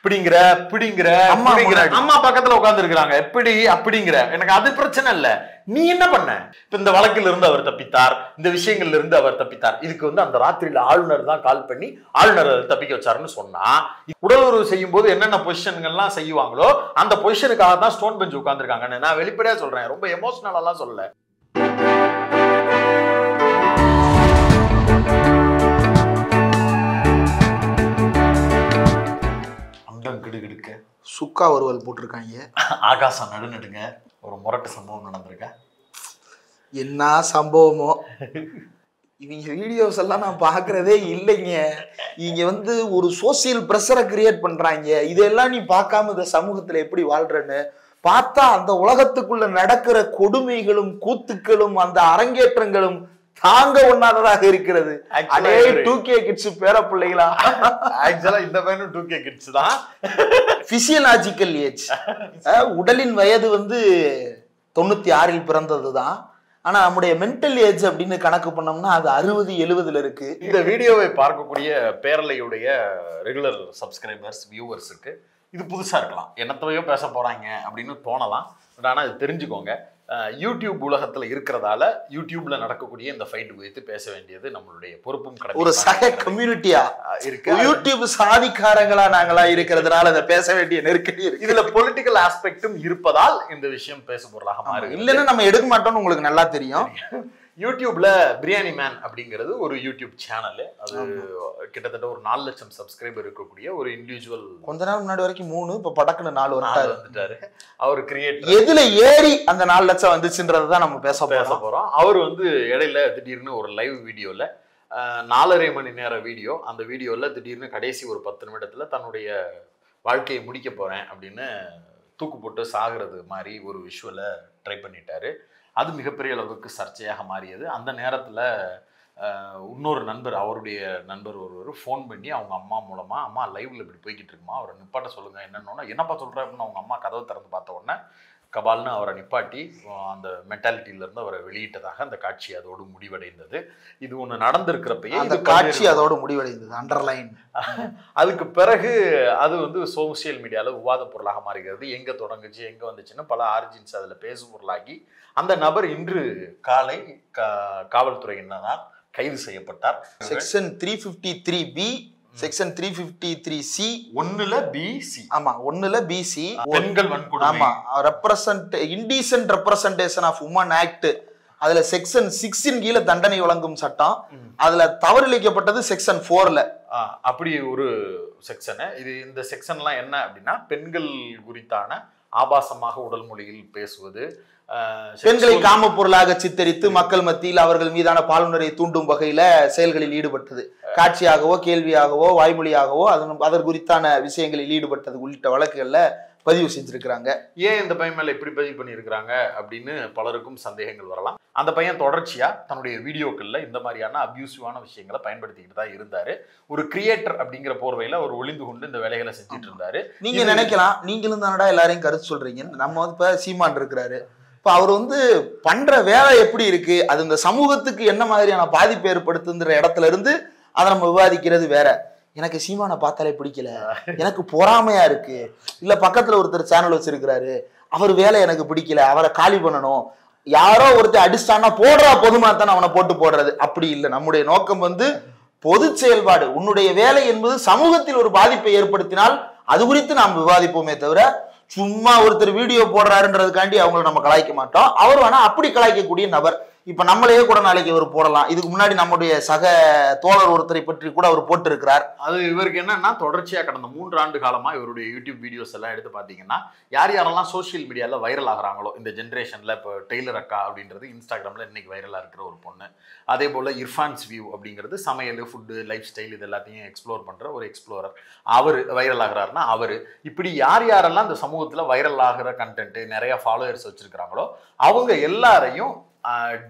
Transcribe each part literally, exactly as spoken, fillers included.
இப்படிங்கிற பிடிங்கிற அம்மா பக்கத்துல உட்கார்ந்து இருக்கிறாங்க எப்படி அப்படிங்கிற எனக்கு அது பிரச்சனை இல்ல. நீ என்ன பண்ண? இப்ப இந்த வழக்கில் இருந்து அவர் தப்பித்தார், இந்த விஷயங்கள்ல இருந்து அவர் தப்பித்தார். இதுக்கு வந்து அந்த ராத்திரியில ஆளுநர் தான் கால் பண்ணி ஆளுநர் தப்பிக்க வச்சாருன்னு சொன்னா, உடல் உறவு செய்யும் போது என்னென்ன பொசிஷன்கள்லாம் செய்வாங்களோ அந்த பொசிஷனுக்காக தான் ஸ்டோன் பெஞ்ச் உட்கார்ந்துருக்காங்கன்னு நான் வெளிப்படையா சொல்றேன். ரொம்ப எமோஷனலா சொல்லல. கிடுகிடுக்க சுக்கா வறுவல் போட்டிருக்காங்க. ஆகாசம் நடுநடுங்க ஒரு முரட்டு சம்பவம் நடந்திருக்க. என்ன சம்பவமோ இவங்க வீடியோஸ் எல்லாம் நான் பாக்குறதே இல்லைங்க. இங்க வந்து ஒரு சோசியல் பிரஷரை கிரியேட் பண்றாங்க. இதெல்லாம் நீ பார்க்காம இந்த சமூகத்துல எப்படி வாழ்றன்னு பார்த்தா அந்த உலகத்துக்குள்ள நடக்கிற கொடுமைகளும் கூத்துக்களும் அந்த அரங்கேற்றங்களும் தாங்க ஒண்ணாததாக இருக்கிறது. டூ கே கிட்ஸ் பேர பிள்ளைகளா? ஆக்சுவலா இந்த பையனும் டூ கே கிட்ஸ் தான். பிசியலாஜிக்கல் ஏஜ், உடலின் வயது வந்து தொண்ணூத்தி ஆறில் பிறந்ததுதான். ஆனா நம்முடைய மென்டல் ஏஜ் அப்படின்னு கணக்கு பண்ணோம்னா அது அறுபது எழுபதுல இருக்கு. இந்த வீடியோவை பார்க்கக்கூடிய பேரலையுடைய ரெகுலர் சப்ஸ்கிரைபர்ஸ் வியூவர்ஸுக்கு இது புதுசா இருக்கலாம், என்னத்தையோ பேச போறாங்க அப்படின்னு தோணலாம். பட் ஆனா இது தெரிஞ்சுக்கோங்க, யூடியூப் உலகத்துல இருக்கிறதால யூடியூப்ல நடக்கக்கூடிய இந்த ஃபைட் வைத்து பேச வேண்டியது நம்மளுடைய பொறுப்பும் கடமை. ஒரு சக கம்யூனிட்டியா இருக்கு, யூடியூப் சாதிக்காரங்களா நாங்களா இருக்கிறதுனால அதை பேச வேண்டிய நெருக்கடி இருக்கு. இதுல பொலிட்டிக்கல் ஆஸ்பெக்டும் இருப்பதால் இந்த விஷயம் பேசு பொருளாக மாறுது. இல்லைன்னா நம்ம எடுக்க மாட்டோம்னு உங்களுக்கு நல்லா தெரியும். யூடியூப்ல பிரியாணி மேன் அப்படிங்கிறது ஒரு யூடியூப் சேனல். அது கிட்டத்தட்ட ஒரு நாலு லட்சம் சப்ஸ்கிரைபர் இருக்கக்கூடிய ஒரு இண்டிவிஜுவல். கொஞ்ச நாள் முன்னாடி வரைக்கும் மூணு, இப்ப படக்குன்னு நாலு வந்துட்டாரு. அவர் கிரியேட்டர். எதுல ஏறி அந்த நாலு லட்சம் வந்துச்சுன்றதான் நம்ம பேச பேச போறோம். அவர் வந்து இடையில திடீர்னு ஒரு லைவ் வீடியோல நாலரை மணி நேர வீடியோ, அந்த வீடியோல திடீர்னு கடைசி ஒரு பத்து நிமிடத்துல தன்னுடைய வாழ்க்கையை முடிக்க போறேன் அப்படின்னு தூக்கு போட்டு சாகிறது மாதிரி ஒரு விஷுவலை ட்ரை பண்ணிட்டாரு. அது மிகப்பெரிய அளவுக்கு சர்ச்சையாக மாறியது. அந்த நேரத்தில் இன்னொரு நண்பர், அவருடைய நண்பர் ஒருவர் ஃபோன் பண்ணி அவங்க அம்மா மூலமாக, அம்மா லைவ்ல இப்படி போய்கிட்டு இருக்குமா, அவரை நிப்பாட்ட சொல்லுங்க என்னன்னா, என்னப்பா சொல்கிறேன் அப்படின்னு அவங்க அம்மா கதவை திறந்து பார்த்த உடனே கபால்னு அவரை நிப்பாட்டி அந்த மென்டாலிட்டியிலேருந்து அவரை வெளியிட்டதாக அந்த காட்சி அதோடு முடிவடைந்தது. இது ஒன்று நடந்திருக்கிறப்பயே அந்த காட்சி அதோடு முடிவடைந்தது, அண்டர்லைன். அதுக்கு பிறகு அது வந்து சோசியல் மீடியாவில் விவாத பொருளாக மாறுகிறது. எங்கே தொடங்குச்சு எங்கே வந்துச்சுன்னு பல ஆரிஜின்ஸ் அதில் பேசு பொருளாகி அந்த நபர் இன்று காலை காவல்துறையினரால் கைது செய்யப்பட்டார். Section three fifty three B, section three fifty three C, ஒன்னுல பிசி. ஆமா, ஒன்னுல பிசி, பெண்கள் வன்கொடுமை. ஆமா, represent indecent representation of women act. அதுல செக்ஷன் சிக்ஸின் கீழே தண்டனை வழங்கும் சட்டம். அதுல தவறிழைக்கப்பட்டது செக்ஷன் போர்ல. அப்படி ஒரு செக்ஷனு இது. இந்த செக்ஷன்லாம் என்ன அப்படின்னா, பெண்கள் குறித்தான ஆபாசமாக உடல் மொழியில் பேசுவது, பெண்களை காம பொருளாக சித்தரித்து மக்கள் மத்தியில் அவர்கள் மீதான பாலுணரை தூண்டும் வகையில செயல்களில் ஈடுபட்டது, காட்சியாகவோ கேள்வியாகவோ வாய்மொழியாகவோ அதன் அதற்கு குறித்தான விஷயங்களில் ஈடுபட்டது உள்ளிட்ட வழக்குகள்ல பதிவு செஞ்சிருக்கிறாங்க. ஏன் இந்த பையன் மேல இப்படி பதிவு பண்ணியிருக்கிறாங்க அப்படின்னு பலருக்கும் சந்தேகங்கள் வரலாம். அந்த பையன் தொடர்ச்சியா தன்னுடைய வீடியோக்கள்ல இந்த மாதிரியான அபியூசிவான விஷயங்களை பயன்படுத்திக்கிட்டு தான் இருந்தாரு. ஒரு கிரியேட்டர் அப்படிங்கிற போர்வையில அவர் ஒளிந்து கொண்டு இந்த வேலைகளை செஞ்சுட்டு இருந்தாரு. நீங்க நினைக்கலாம், நீங்களும் தானடா எல்லாரையும் கருத்து சொல்றீங்க. நம்ம வந்து இப்ப சீமான் இருக்கிறாரு, இப்ப அவர் வந்து பண்ற வேலை எப்படி இருக்கு, அது இந்த சமூகத்துக்கு என்ன மாதிரியான பாதிப்பு ஏற்படுத்துங்கிற இடத்துல இருந்து அதை நம்ம விவாதிக்கிறது வேற. எனக்கு சீமானை பார்த்தாலே பிடிக்கல, எனக்கு பொறாமையா இருக்கு, இல்ல பக்கத்துல ஒருத்தர் சேனல் வச்சிருக்கிறாரு அவர் வேலை எனக்கு பிடிக்கல, அவரை காலி பண்ணணும், யாரோ ஒருத்தர் அடிச்சானா போடுறா பொதுமாத்தான அவனை போட்டு போடுறது, அப்படி இல்லை. நம்முடைய நோக்கம் வந்து பொது செயல்பாடு. உன்னுடைய வேலை என்பது சமூகத்தில் ஒரு பாதிப்பை ஏற்படுத்தினால் அது குறித்து நாம் விவாதிப்போமே தவிர சும்மா ஒருத்தர் வீடியோ போடுறாருன்றதுக்காண்டி அவங்களை நம்ம கலாய்க்க மாட்டோம். அவர் வேணா அப்படி கலாய்க்கக்கூடிய நபர். இப்ப நம்மளையே கூட நாளைக்கு அவர் போடலாம். இதுக்கு முன்னாடி நம்முடைய சக தோழர் ஒருத்தரை பற்றி கூட அவர் போட்டு இருக்கிறார். அது இவருக்கு என்னன்னா, தொடர்ச்சியா கடந்த மூன்று ஆண்டு காலமா இவருடைய யூடியூப் வீடியோஸ் எல்லாம் எடுத்து பாத்தீங்கன்னா, யார் யாரெல்லாம் சோசியல் மீடியால வைரல் ஆகுறாங்களோ இந்த ஜென்ரேஷன்ல, இப்போ டெய்லர் அக்கா அப்படின்றது இன்ஸ்டாகிராம்ல இன்னைக்கு வைரலா இருக்கிற ஒரு பொண்ணு, அதே போல இர்ஃபான்ஸ் வியூ அப்படிங்கிறது சமையல், ஃபுட்டு, லைஃப் ஸ்டைல் இது எல்லாத்தையும் எக்ஸ்ப்ளோர் பண்ற ஒரு எக்ஸ்ப்ளோரர், அவர் வைரல் ஆகிறாருன்னா அவரு. இப்படி யார் யாரெல்லாம் இந்த சமூகத்துல வைரல் ஆகிற கண்டென்ட் நிறைய ஃபாலோவர்ஸ் வச்சிருக்கிறாங்களோ அவங்க எல்லாரையும்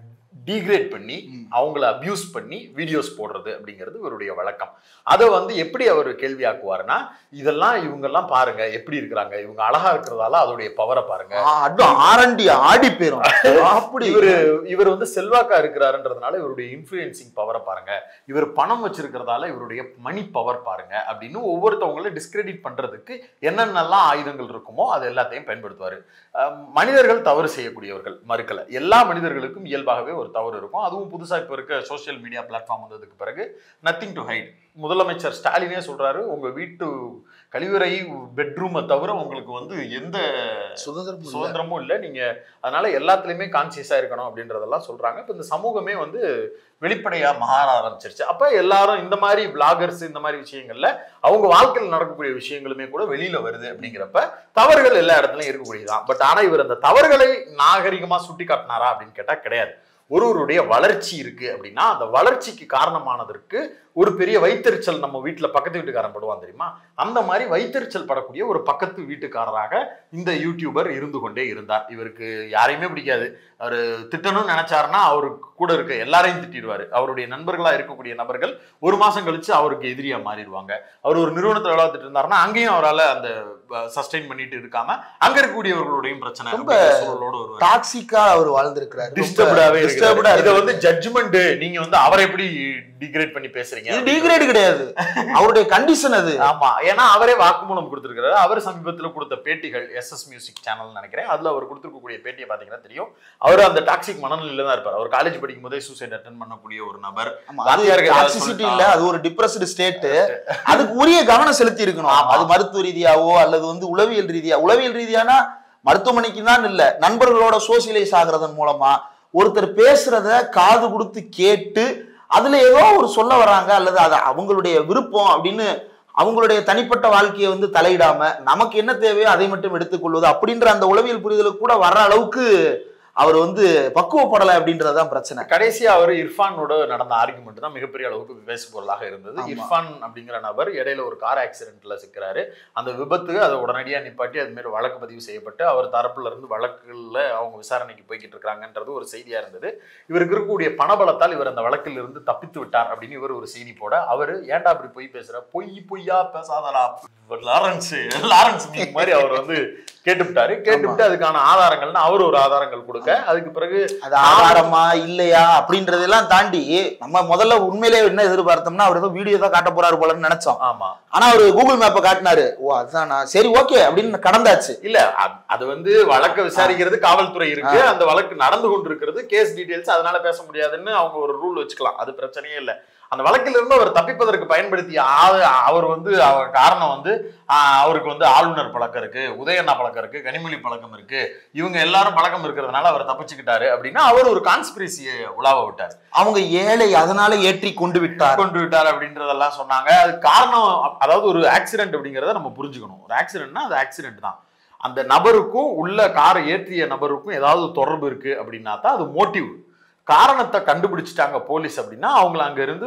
டீக்ரேட் பண்ணி அவங்கள அபியூஸ் பண்ணி வீடியோஸ் போடுறது அப்படிங்கிறது இவருடைய வழக்கம். அதை வந்து எப்படி அவர் கேள்வியாக்குவாருன்னா, இதெல்லாம் இவங்கெல்லாம் பாருங்க எப்படி இருக்கிறாங்க, இவங்க அழகா இருக்கிறதால அதோடைய பவரை பாருங்க, ஆரண்டி ஆடி பேரும் அப்படி இவரு இவர் வந்து செல்வாக்கா இருக்கிறாருன்றதுனால இவருடைய இன்ஃப்ளூயன்சிங் பவரை பாருங்க, இவர் பணம் வச்சிருக்கிறதால இவருடைய மணி பவர் பாருங்க அப்படின்னு ஒவ்வொருத்தவங்களும் டிஸ்கிரெடிட் பண்றதுக்கு என்னென்னலாம் ஆயுதங்கள் இருக்குமோ அது எல்லாத்தையும் பயன்படுத்துவாரு. மனிதர்கள் தவறு செய்யக்கூடியவர்கள், மறுக்கல. எல்லா மனிதர்களுக்கும் இயல்பாகவே ஒரு தவறு இருக்கும். அதுவும் புதுசா இப்ப இருக்க சோசியல் மீடியா பிளாட்ஃபார்ம் வந்ததுக்கு பிறகு நத்திங் டு ஹைட். முதலமைச்சர் ஸ்டாலினே சொல்றாரு, உங்க வீட்டு கழிவறை பெட்ரூமை தவிர உங்களுக்கு வந்து எந்த சுதந்திரம் சுதந்திரமும் இல்லை, நீங்க அதனால எல்லாத்துலயுமே கான்சியஸா இருக்கணும் அப்படின்றதெல்லாம் சொல்றாங்க. இப்ப இந்த சமூகமே வந்து வெளிப்படையா மாற ஆரம்பிச்சிருச்சு. அப்ப எல்லாரும் இந்த மாதிரி பிளாகர்ஸ் இந்த மாதிரி விஷயங்கள்ல அவங்க வாழ்க்கையில் நடக்கக்கூடிய விஷயங்களுமே கூட வெளியில வருது. அப்படிங்கிறப்ப தவறுகள் எல்லா இடத்துலயும் இருக்கக்கூடியதான். பட் ஆனா இவர் அந்த தவறுகளை நாகரிகமா சுட்டி காட்டினாரா அப்படின்னு கேட்டா கிடையாது. ஒருவருடைய வளர்ச்சி இருக்கு அப்படின்னா அந்த வளர்ச்சிக்கு காரணமானதற்கு ஒரு பெரிய வைத்தறிச்சல், நம்ம வீட்டுல பக்கத்து வீட்டுக்காரன் படுவான் தெரியுமா, அந்த மாதிரி வைத்தறிச்சல் படக்கூடிய ஒரு பக்கத்து வீட்டுக்காரராக இந்த யூடியூபர் இருந்து கொண்டே இருந்தார். இவருக்கு யாரையுமே பிடிக்காது. அவரு திட்டணும்னு நினைச்சாருன்னா அவருக்கு கூட இருக்க எல்லாரையும் திட்டிடுவாரு. அவருடைய நண்பர்களா இருக்கக்கூடிய நபர்கள் ஒரு மாசம் கழிச்சு அவருக்கு எதிரியா மாறிடுவாங்க. அவர் ஒரு நிறுவனத்துல விளையாட்டுட்டு இருந்தாருன்னா அங்கேயும் அவரால் அந்த சஸ்டெயின் பண்ணிட்டு இருக்காம அங்க இருக்கக்கூடியவர்களுடையும் பிரச்சனை ரொம்ப டாக்ஸிக்கா அவர் வாழ்ந்திருக்கிறார். டிஸ்டர்ப்டாவே இருக்கு. இதை வந்து ஜட்ஜ்மெண்ட், நீங்க வந்து அவரை எப்படி டிகிரேட் பண்ணி பேசுறீங்க? இது டிகிரேட் கிடையாது, அவருடைய கண்டிஷன் அது. ஆமா, ஏன்னா அவரே வாக்குமூலம் கொடுத்திருக்கிறாரு. அவர் சமீபத்துல கொடுத்த பேட்டிகள் எஸ் எஸ் மியூசிக் சேனல் நினைக்கிறேன், அதுல அவர் கொடுத்திருக்கக்கூடிய பேட்டியை பாத்தீங்கன்னா தெரியும். அவர் அந்த டாக்ஸிக் மனநிலையில தான் இருப்பார். அவர் காலேஜ் படிக்கும் போதே சூசைட் அட்டெண்ட் பண்ணக்கூடிய ஒரு நபர். டாக்ஸிசிட்டி இல்ல, அது ஒரு டிப்ரஸ்டு ஸ்டேட். அதுக்கு உரிய கவனம் செலுத்தி இருக்கணும். அது மருத்துவ ரீதியாவோ அல்லது வந்து உளவியல் ரீதியா, உளவியல் ரீதியானா மருத்துவமனைக்கு தான் இல்ல, நண்பர்களோட சோசியலைஸ் ஆகுறதன் மூலமா ஒருத்தர் பேசுறத காது கொடுத்து கேட்டு அதுல ஏதோ ஒரு சொல்ல வர்றாங்க அல்லது அது அவங்களுடைய விருப்பம் அப்படின்னு அவங்களுடைய தனிப்பட்ட வாழ்க்கையை வந்து தலையிடாம நமக்கு என்ன தேவையோ அதை மட்டும் எடுத்துக்கொள்வது அப்படின்ற அந்த உளவியல் புரிதலுக்கு கூட வர்ற அளவுக்கு அவர் வந்து பக்குவப்படலை அப்படின்றதுதான் பிரச்சனை. கடைசியா அவர் இர்ஃபானோட நடந்த ஆர்குமெண்ட் தான் மிகப்பெரிய அளவுக்கு பேச பொருளாக இருந்தது. இர்ஃபான் அப்படிங்கிற நபர் இடையில ஒரு கார் ஆக்சிடென்ட்ல சிக்கிறாரு. அந்த விபத்து அதை உடனடியா நிப்பாட்டி அது மாதிரி வழக்கு பதிவு செய்யப்பட்டு அவர் தரப்புல இருந்து வழக்குல அவங்க விசாரணைக்கு போய்கிட்டு இருக்காங்கன்றது ஒரு செய்தியா இருந்தது. இவருக்கு இருக்கக்கூடிய பணபலத்தால் இவர் அந்த வழக்கில் இருந்து தப்பித்து விட்டார் அப்படின்னு இவர் ஒரு செய்தி போட, அவர் ஏன்டா அப்படி பொய் பேசுற, பொய் பொய்யா பேசாதடா லாரன்ஸ் லாரன்ஸ் மாதிரி அவர் வந்து கேட்டுவிட்டாரு. கேட்டுவிட்டு அதுக்கான ஆதாரங்கள்னு அவர் ஒரு ஆதாரங்கள் கொடுக்க, அதுக்கு பிறகு அது ஆதாரமா இல்லையா அப்படின்றதெல்லாம் தாண்டி நம்ம முதல்ல உண்மையிலே என்ன எதிர்பார்த்தோம்னா அவர் ஏதோ வீடியோ தான் காட்ட போறாரு போலன்னு நினைச்சோம். ஆமா, ஆனா அவரு கூகுள் மேப்பை காட்டினாரு. ஓ அதுதான், சரி ஓகே அப்படின்னு கடந்தாச்சு. இல்ல அது வந்து வழக்க விசாரிக்கிறது காவல்துறை இருக்கு, அந்த வழக்கு நடந்து கொண்டு இருக்கிறது, கேஸ் டீடைல்ஸ், அதனால பேச முடியாதுன்னு அவங்க ஒரு ரூல் வச்சுக்கலாம், அது பிரச்சனையே இல்லை. அந்த வழக்கில் இருந்து அவர் தப்பிப்பதற்கு பயன்படுத்திய அவர் வந்து அவர் காரணம் வந்து அவருக்கு வந்து ஆளுநர் பழக்கம் இருக்கு, உதயண்ணா பழக்கம் இருக்கு, கனிமொழி பழக்கம் இருக்கு, இவங்க எல்லாரும் பழக்கம் இருக்கிறதுனால அவர் தப்பிச்சுக்கிட்டாரு அப்படின்னா அவர் ஒரு கான்ஸ்பிரசியை உலாவ விட்டார். அவங்க ஏழை அதனால ஏற்றி கொண்டு விட்டார் கொண்டு விட்டார் அப்படின்றதெல்லாம் சொன்னாங்க. அது காரணம், அதாவது ஒரு ஆக்சிடென்ட் அப்படிங்கிறத நம்ம புரிஞ்சுக்கணும். ஒரு ஆக்சிடென்ட்னா அது ஆக்சிடென்ட் தான். அந்த நபருக்கும் உள்ள காரை ஏற்றிய நபருக்கும் ஏதாவது தொடர்பு இருக்கு அப்படின்னா தான் அது மோட்டிவ். காரணத்தை கண்டுபிடிச்சிட்டாங்க போலீஸ் அப்படின்னா அவங்கள அங்க இருந்து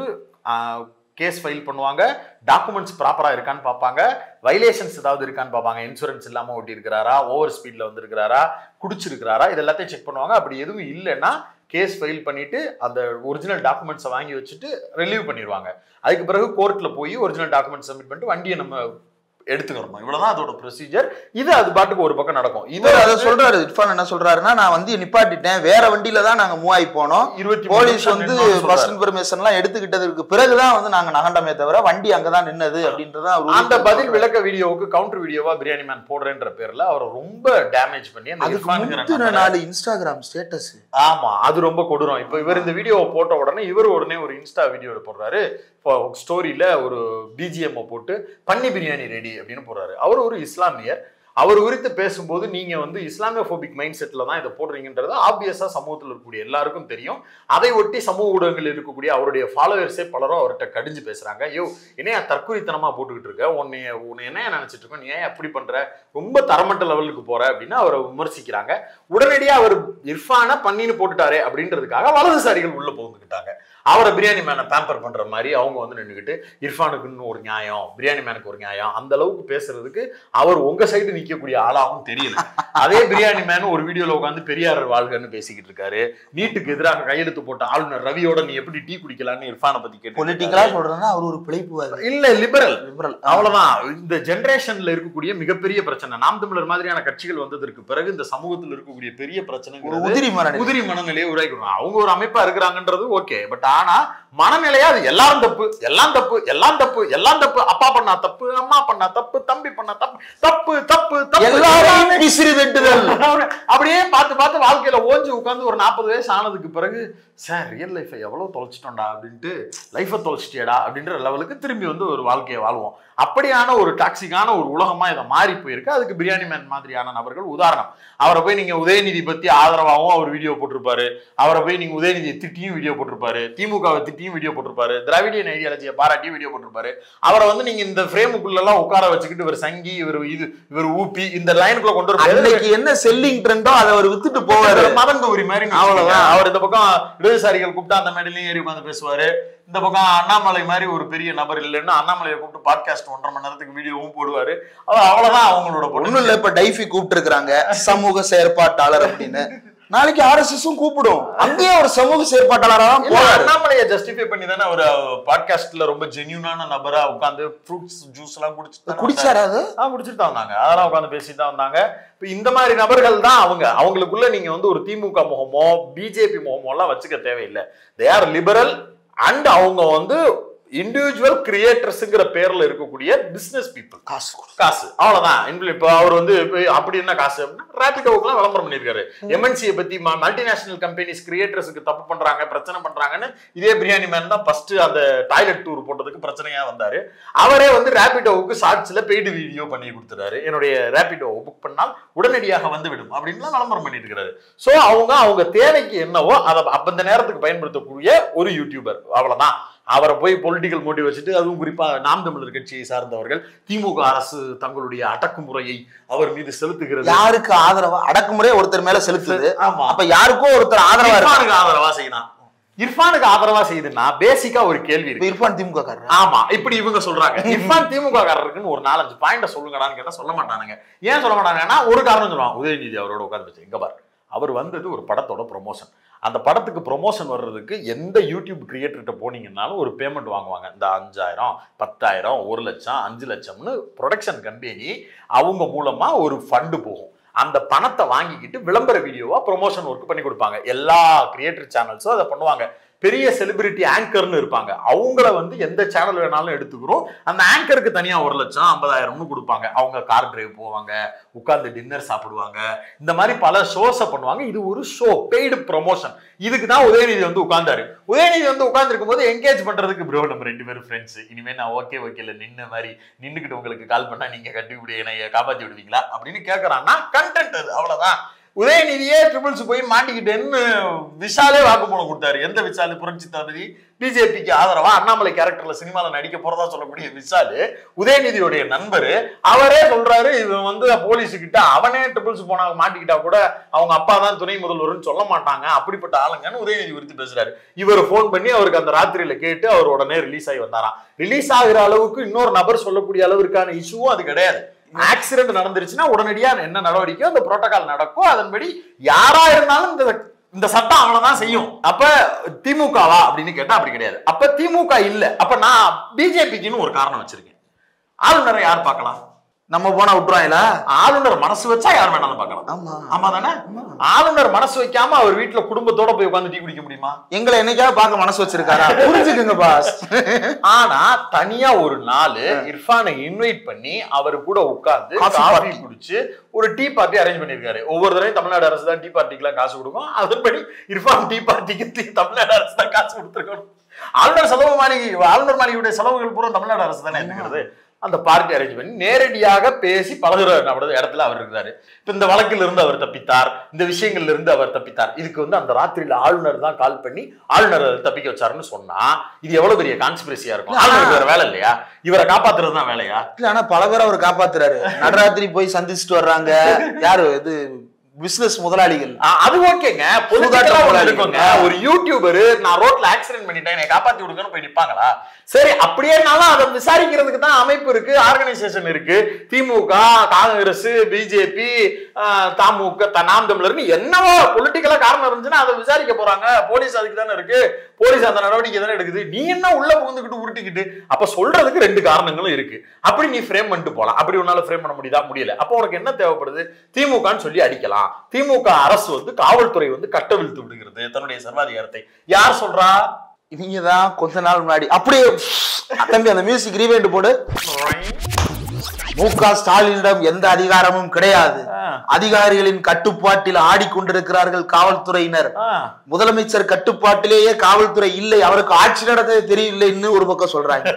கேஸ் ஃபைல் பண்ணுவாங்க, டாக்குமெண்ட்ஸ் ப்ராப்பரா இருக்கான்னு பார்ப்பாங்க, வைலேஷன்ஸ் ஏதாவது இருக்கான்னு பார்ப்பாங்க, இன்சூரன்ஸ் இல்லாம ஓட்டி இருக்கிறாரா, ஓவர் ஸ்பீட்ல வந்திருக்கிறாரா, குடிச்சிருக்கிறாரா, இது எல்லாத்தையும் செக் பண்ணுவாங்க. அப்படி எதுவும் இல்லைன்னா கேஸ் ஃபைல் பண்ணிட்டு அந்த ஒரிஜினல் டாக்குமெண்ட்ஸை வாங்கி வச்சுட்டு ரிலீவ் பண்ணிடுவாங்க. அதுக்கு பிறகு கோர்ட்ல போய் ஒரிஜினல் டாக்குமெண்ட்ஸ் சப்மிட் பண்ணிட்டு வண்டியை நம்ம எடுத்துக்கிறோம். இவ்வளவுதான் அதோட ப்ரொசீஜர். இது அது பாட்டுக்கு ஒரு பக்கம் நடக்கும். இவர் அதை சொல்றாரு, இர்ஃபான் என்ன சொல்றாருன்னா, நான் வந்து நிப்பாட்டிட்டேன், வேற வண்டியில தான் நாங்க மூவ் ஆகி போனோம், போலீஸ் வந்து ஃபர்ஸ்ட் இன்ஃபர்மேஷன் எல்லாம் எடுத்துக்கிட்டதுக்கு பிறகுதான் வந்து நாங்க நகண்டமே தவிர வண்டி அங்கதான் நின்னது அப்படின்றத அந்த பதில் விளக்க வீடியோவுக்கு கவுண்டர் வீடியோவா பிரியாணி மேன் போடுறேன்ற பேர்ல அவரை ரொம்ப டேமேஜ் பண்ணி அதுக்கு நாலு இன்ஸ்டாகிராம் ஸ்டேட்டஸ். ஆமா, அது ரொம்ப கொடூரம். இப்ப இவர் இந்த வீடியோவை போட்ட உடனே இவர் உடனே ஒரு இன்ஸ்டா வீடியோ போடுறாரு. ஸ்டோரியில ஒரு பிஜிஎம் போட்டு பன்னி பிரியாணி ரெடி அப்படின்னு போடுறாரு. அவர் ஒரு இஸ்லாமியர். அவர் குறித்து பேசும்போது நீங்க வந்து இஸ்லாமியோபிக் மைண்ட் செட்ல தான் இதை போடுறீங்கன்றது ஆப்வியஸா சமூகத்தில் இருக்கக்கூடிய எல்லாருக்கும் தெரியும். அதை ஒட்டி சமூக ஊடகங்கள் இருக்கக்கூடிய அவருடைய ஃபாலோவர்ஸே பலரும் அவர்கிட்ட கடிஞ்சு பேசுறாங்க. ஐயோ என்னையா தற்குறித்தனமா போட்டுக்கிட்டு இருக்க, உன்னை உன்னை என்ன நினைச்சிட்டு இருக்கோம், நீ ஏன் அப்படி பண்ற, ரொம்ப தரமட்ட லெவலுக்கு போற அப்படின்னு அவரை விமர்சிக்கிறாங்க. உடனடியா அவர் இர்ஃபானை பண்ணின்னு போட்டுட்டாரே அப்படின்றதுக்காக வலதுசாரிகள் உள்ள போந்துக்கிட்டாங்க. அவரை பிரியாணி மேனை பேம்பர் பண்ற மாதிரி அவங்க வந்து நின்றுக்கிட்டு இர்ஃபானுக்குன்னு ஒரு நியாயம், பிரியாணி மேனுக்கு ஒரு நியாயம், அந்த அளவுக்கு பேசுறதுக்கு அவர் உங்க சைடு நிக்க நிக்கக்கூடிய ஆளாவும் தெரியல. அதே பிரியாணி மேன் ஒரு வீடியோல உட்காந்து பெரியார் வாழ்கன்னு பேசிக்கிட்டு இருக்காரு. நீட்டுக்கு எதிராக கையெழுத்து போட்ட ஆளுநர் ரவியோட நீ எப்படி டீ குடிக்கலாம்னு இர்ஃபானை பத்தி கேட்டு பொலிட்டிக்கலா சொல்றேன்னா அவர் ஒரு பிழைப்பு இல்ல லிபரல் லிபரல் அவ்வளவுதான். இந்த ஜெனரேஷன்ல இருக்கக்கூடிய மிகப்பெரிய பிரச்சனை நாம் தமிழர் மாதிரியான கட்சிகள் வந்ததற்கு பிறகு இந்த சமூகத்தில் இருக்கக்கூடிய பெரிய பிரச்சனை உதிரி மன உதிரி மனநிலையை உருவாக்கணும். அவங்க ஒரு அமைப்பா இருக்கிறாங்கன்றது ஓகே, பட் ஆனா மனநிலையா அது எல்லாரும் தப்பு எல்லாம் தப்பு எல்லாம் தப்பு எல்லாம் தப்பு, அப்பா பண்ணா தப்பு அம்மா பண்ணா தப்பு தம்பி பண்ணா தப்பு தப்பு தப்பு தப்பு எல்லாரும் விசிறி வெட்டுதல் அப்படியே பார்த்து பார்த்து வாழ்க்கையில ஓஞ்சி உட்கார்ந்து ஒரு நாற்பது வயசு ஆனதுக்கு பிறகு சார் ரியல் லைஃபை எவ்வளவு தொலைச்சிட்டோம்டா அப்படின்ட்டு லைஃபை தொலைச்சிட்டியடா அப்படின்ற லெவலுக்கு திரும்பி வந்து ஒரு வாழ்க்கையை வாழ்வோம். அப்படியான ஒரு டாக்ஸிக்கான ஒரு உலகமா இதை மாறி போயிருக்கு. அதுக்கு பிரியாணி மேன் மாதிரியான நபர்கள் உதாரணம். அவரை போய் நீங்க உதயநிதி பத்தி ஆதரவாகவும் அவர் வீடியோ போட்டிருப்பாரு, அவரை போய் நீங்க உதயநிதியை திட்டியும் வீடியோ போட்டிருப்பாரு, திமுகவை திட்டியும் வீடியோ போட்டிருப்பாரு, திராவிடியன் ஐடியாலஜியை பாராட்டியும் வீடியோ போட்டிருப்பாரு. அவரை வந்து நீங்க இந்த ஃப்ரேமுக்குள்ள எல்லாம் உட்கார வச்சுக்கிட்டு இவர் சங்கி இவர் இது இவர் ஊப்பி இந்த லைனுக்குள்ள கொண்டு வர என்ன செல்லிங் ட்ரெண்டோ அதை அவர் வித்துட்டு போவாரு. மதன் கௌரி மாதிரி அவ்வளவுதான். அவர் இந்த பக்கம் இடதுசாரிகள் கூப்பிட்டு அந்த மேடையிலையும் ஏறி உட்காந்து பேசுவாரு. இந்த பக்கம் அண்ணாமலை மாதிரி ஒரு பெரிய நபர் இல்லைன்னா அண்ணாமலையை கூப்பிட்டு பாட்காஸ்ட் ஒன்றரை மணி நேரத்துக்கு வீடியோவும் போடுவாரு. அவ்வளவுதான் அவங்களோட ஒண்ணும் இல்ல. இப்ப டைஃபி கூப்பிட்டு இருக்காங்க சமூக செயற்பாட்டாளர் அப்படின்னு, நாளைக்கு ஆர்எஸ்எஸும் கூப்பிடும், அங்கேயே ஒரு சமூக செயற்பாட்டாளரா அண்ணாமலையை ஜஸ்டிஃபை பண்ணி தானே அவர் பாட்காஸ்ட்ல ரொம்ப ஜென்யூனான நபரா உட்காந்து ஃப்ரூட்ஸ் ஜூஸ் எல்லாம் குடிச்சு குடிச்சாரு. அது குடிச்சிட்டு தான் வந்தாங்க, அதெல்லாம் உட்காந்து பேசிட்டு தான் வந்தாங்க. இப்ப இந்த மாதிரி நபர்கள் தான் அவங்க. அவங்களுக்குள்ள நீங்க வந்து ஒரு திமுக முகமோ பிஜேபி முகமோ எல்லாம் வச்சுக்க தேவையில்லை. தே ஆர் லிபரல் அண்ட் அவங்க வந்து இண்டிவிஜுவல் கிரியேட்டர்ஸ்ங்கிற பேர்ல இருக்கக்கூடிய பிசினஸ் பீப்புள். காசு காசு அவ்வளவுதான். இப்போ அவர் வந்து அப்படி என்ன காசு அப்படின்னா ரேபிடோவுக்குலாம் விளம்பரம் பண்ணியிருக்காரு. எம்என்சியை பத்தி மல்டிநேஷனல் கம்பெனிஸ் கிரியேட்டர்ஸுக்கு தப்பு பண்றாங்க பிரச்சனை பண்றாங்கன்னு இதே பிரியாணி மேன் தான் ஃபர்ஸ்ட் அந்த டாய்லெட் டூர் போட்டதுக்கு பிரச்சனையா வந்தாரு. அவரே வந்து ரேபிடோவுக்கு ஷார்ட்ஸ்ல பெய்டு வீடியோ பண்ணி கொடுத்துறாரு. என்னுடைய ரேபிடோவை புக் பண்ணால் உடனடியாக வந்து விடும் அப்படின்லாம் விளம்பரம் பண்ணிட்டு இருக்காரு. ஸோ அவங்க அவங்க தேவைக்கு என்னவோ அதை அப்ப இந்த நேரத்துக்கு பயன்படுத்தக்கூடிய ஒரு யூடியூபர் அவ்வளவுதான். அவரை போய் பொலிட்டிக்கல் மோட்டிவ் வச்சுட்டு, அதுவும் குறிப்பா நாம் தமிழர் கட்சியை சார்ந்தவர்கள் திமுக அரசு தங்களுடைய அடக்குமுறையை அவர் மீது செலுத்துகிறது. யாருக்கு ஆதரவா அடக்குமுறை ஒருத்தர் மேல செலுத்துது. ஆமா, அப்ப யாருக்கும் ஒருத்தர் ஆதரவா ஆதரவா செய்யலாம். இர்ஃபானுக்கு ஆதரவா செய்யுதுன்னா பேசிக்கா ஒரு கேள்வி இருக்கு. இர்ஃபான் திமுக காரர். ஆமா, இப்படி இவங்க சொல்றாங்க இர்ஃபான் திமுக காரருக்குன்னு ஒரு நாலஞ்சு பாயிண்ட சொல்லுங்கடான்னு கேட்டா சொல்ல மாட்டானுங்க. ஏன் சொல்ல மாட்டாங்கன்னா ஒரு காரணம் சொல்லுவாங்க. உதயநிதி அவரோட உட்கார்ந்து வச்சு இங்க பாரு, அவர் வந்தது ஒரு படத்தோட ப்ரொமோஷன். அந்த படத்துக்கு ப்ரொமோஷன் வர்றதுக்கு எந்த யூடியூப் கிரியேட்டர்கிட்ட போனீங்கன்னாலும் ஒரு பேமெண்ட் வாங்குவாங்க. இந்த அஞ்சாயிரம் பத்தாயிரம் ஒரு லட்சம் அஞ்சு லட்சம்னு ப்ரொடக்ஷன் கம்பெனி அவங்க மூலமா ஒரு ஃபண்டு போகும். அந்த பணத்தை வாங்கிக்கிட்டு விளம்பர வீடியோவா ப்ரொமோஷன் ஒர்க் பண்ணி கொடுப்பாங்க. எல்லா கிரியேட்டர் சேனல்ஸும் அதை பண்ணுவாங்க. பெரிய செலிபிரிட்டி ஆங்கர்னு இருப்பாங்க, அவங்கள வந்து எந்த சேனல் வேணாலும் எடுத்துக்கிறோம். அந்த ஆங்கருக்கு தனியா ஒரு லட்சம் ஐம்பதாயிரம்னு கொடுப்பாங்க. அவங்க கார் டிரைவ் போவாங்க, உட்கார்ந்து டின்னர் சாப்பிடுவாங்க, இந்த மாதிரி பல ஷோஸை பண்ணுவாங்க. இது ஒரு ஷோ, பெய்டு ப்ரொமோஷன். இதுக்கு தான் உதயநிதி வந்து உட்கார்ந்தாரு. உதயநிதி வந்து உட்கார்ந்துருக்கும் போது என்கேஜ் பண்றதுக்கு ப்ரோ நம்ம ரெண்டு பேரும் ஃப்ரெண்ட்ஸ், இனிமே நான் ஓகே ஓகேல நின்ன மாதிரி நின்றுக்கிட்டு உங்களுக்கு கால் பண்ணா நீங்க கட்டிவிட என்னை காப்பாற்றி விடுவீங்களா அப்படின்னு கேட்கறான்னா கண்டென்ட் அது, அவ்வளவுதான். உதயநிதியே ட்ரிபிள்ஸ் போய் மாட்டிக்கிட்டேன்னு விஷாலே வாக்குமூலம் கொடுத்தாரு. எந்த விஷாலு? புரட்சி தளபதி பிஜேபிக்கு ஆதரவா அண்ணாமலை கேரக்டர்ல சினிமால நடிக்க போறதா சொல்லக்கூடிய விஷாலு உதயநிதியுடைய நண்பரு. அவரே சொல்றாரு இவன் வந்து போலீஸு கிட்ட அவனே ட்ரிபிள்ஸ் போனா மாட்டிக்கிட்டா கூட அவங்க அப்பா தான் துணை முதல்வர்னு சொல்ல மாட்டாங்க, அப்படிப்பட்ட ஆளுங்கன்னு உதயநிதி குறித்து பேசுறாரு. இவர் போன் பண்ணி அவருக்கு அந்த ராத்திரியில கேட்டு அவர் உடனே ரிலீஸ் ஆகி வந்தாராம். ரிலீஸ் ஆகிற அளவுக்கு இன்னொரு நபர் சொல்லக்கூடிய அளவிற்கான இஷ்யூவும் அது கிடையாது. ஆக்சிடென்ட் நடந்துருச்சுன்னா உடனடியா என்ன நடவடிக்கையோ அந்த புரோட்டோகால் நடக்கும். அதன்படி யாரா இருந்தாலும் இந்த இந்த சட்டம் அவ்வளவுதான் செய்யும். அப்ப திமுகவா அப்படின்னு கேட்டா அப்படி கிடையாது. அப்ப திமுக இல்ல. அப்ப நான் பிஜேபிக்குன்னு ஒரு காரணம் வச்சிருக்கேன். ஆளுநரை யார் பார்க்கலாம்? நம்ம போனா விட்டுருவாங்களா? ஆளுநர் மனசு வச்சா யார் வேணாலும் பார்க்கலாம். ஆமா ஆமா தானே. ஆளுநர் மனசு வைக்காம அவர் வீட்டுல குடும்பத்தோட போய் உட்கார்ந்து டீ குடிக்க முடியுமா? எங்களை என்னைக்காவது பார்க்க மனசு வச்சிருக்காரா? புரிஞ்சுக்குங்க பாஸ். ஆனா தனியா ஒரு நாள் இர்ஃபானை இன்வைட் பண்ணி அவரு கூட உட்கார்ந்து காஃபி குடிச்சு ஒரு டீ பார்ட்டி அரேஞ்ச் பண்ணிருக்காரு. ஒவ்வொரு தடவையும் தமிழ்நாடு அரசு தான் டீ பார்ட்டிக்கு எல்லாம் காசு கொடுக்கும். அதன்படி இர்ஃபான் டீ பார்ட்டிக்கு தமிழ்நாடு அரசு தான் காசு கொடுத்துருக்கணும். ஆளுநர் செலவு மாளிகை, ஆளுநர் மாளிகையுடைய செலவுகள் பூரா தமிழ்நாடு அரசு தானே இருக்கிறது. அந்த பார்ட்டி அரேஞ்ச் பண்ணி நேரடியாக பேசி பலதுற இடத்துல அவர் இருக்கிறாரு. இப்ப இந்த வழக்கில் இருந்து அவர் தப்பித்தார், இந்த விஷயங்கள்ல இருந்து அவர் தப்பித்தார். இதுக்கு வந்து அந்த ராத்திரியில ஆளுநர் தான் கால் பண்ணி ஆளுநர் தப்பிக்க வச்சாருன்னு சொன்னா இது எவ்வளவு பெரிய கான்ஸ்பிரசியா இருக்கும். ஆளுநருக்கு வேற வேலை இல்லையா? இவரை காப்பாத்துறது தான் வேலையா? இல்ல, ஆனா பல பேர் அவர் காப்பாத்துறாரு. நடராத்திரி போய் சந்திச்சுட்டு வர்றாங்க. யாரு இது பிசினஸ் முதலாளிகள். அது ஓகேங்க, இருக்குங்க. ஒரு யூடியூபர் நான் ரோட்ல ஆக்சிடென்ட் பண்ணிட்டேன் என்னை காப்பாத்தி விடுங்கன்னு போய் நிப்பாங்களா? சரி, அப்படியேனாலும் அதை விசாரிக்கிறதுக்கு தான் அமைப்பு இருக்கு, ஆர்கனைசேஷன் இருக்கு. திமுக, காங்கிரஸ், பிஜேபி, தமுக, நாம் தமிழர்னு என்னவோ பொலிட்டிக்கலா காரணம் இருந்துச்சுன்னா அதை விசாரிக்க போறாங்க. போலீஸ் அதுக்கு தானே இருக்கு, போலீஸ் அந்த நடவடிக்கை தானே எடுக்குது. நீ என்ன உள்ள புகுந்துக்கிட்டு உருட்டிக்கிட்டு? அப்ப சொல்றதுக்கு ரெண்டு காரணங்களும் இருக்கு. அப்படி நீ ஃப்ரேம் பண்ணிட்டு போலாம். அப்படி உன்னால ஃப்ரேம் பண்ண முடியுதா? முடியல. அப்போ உனக்கு என்ன தேவைப்படுது? திமுகன்னு சொல்லி அடிக்கலாம். திமுக அரசு வந்து காவல்துறை வந்து கட்டவிழ்த்து விடுகிறது தன்னுடைய சர்வாதிகாரத்தை. யார் சொல்றா? நீங்க தான் கொஞ்ச நாள் முன்னாடி அப்படியே தம்பி அந்த மியூசிக் ரீவைண்ட் போடு. மு க ஸ்டாலினிடம் எந்த அதிகாரமும் கிடையாது, அதிகாரிகளின் கட்டுப்பாட்டில் ஆடிக்கொண்டிருக்கிறார்கள் காவல்துறையினர், முதலமைச்சர் கட்டுப்பாட்டிலேயே காவல்துறை இல்லை, அவருக்கு ஆட்சி நடத்த தெரியவில்லைன்னு ஒரு பக்கம் சொல்றாங்க.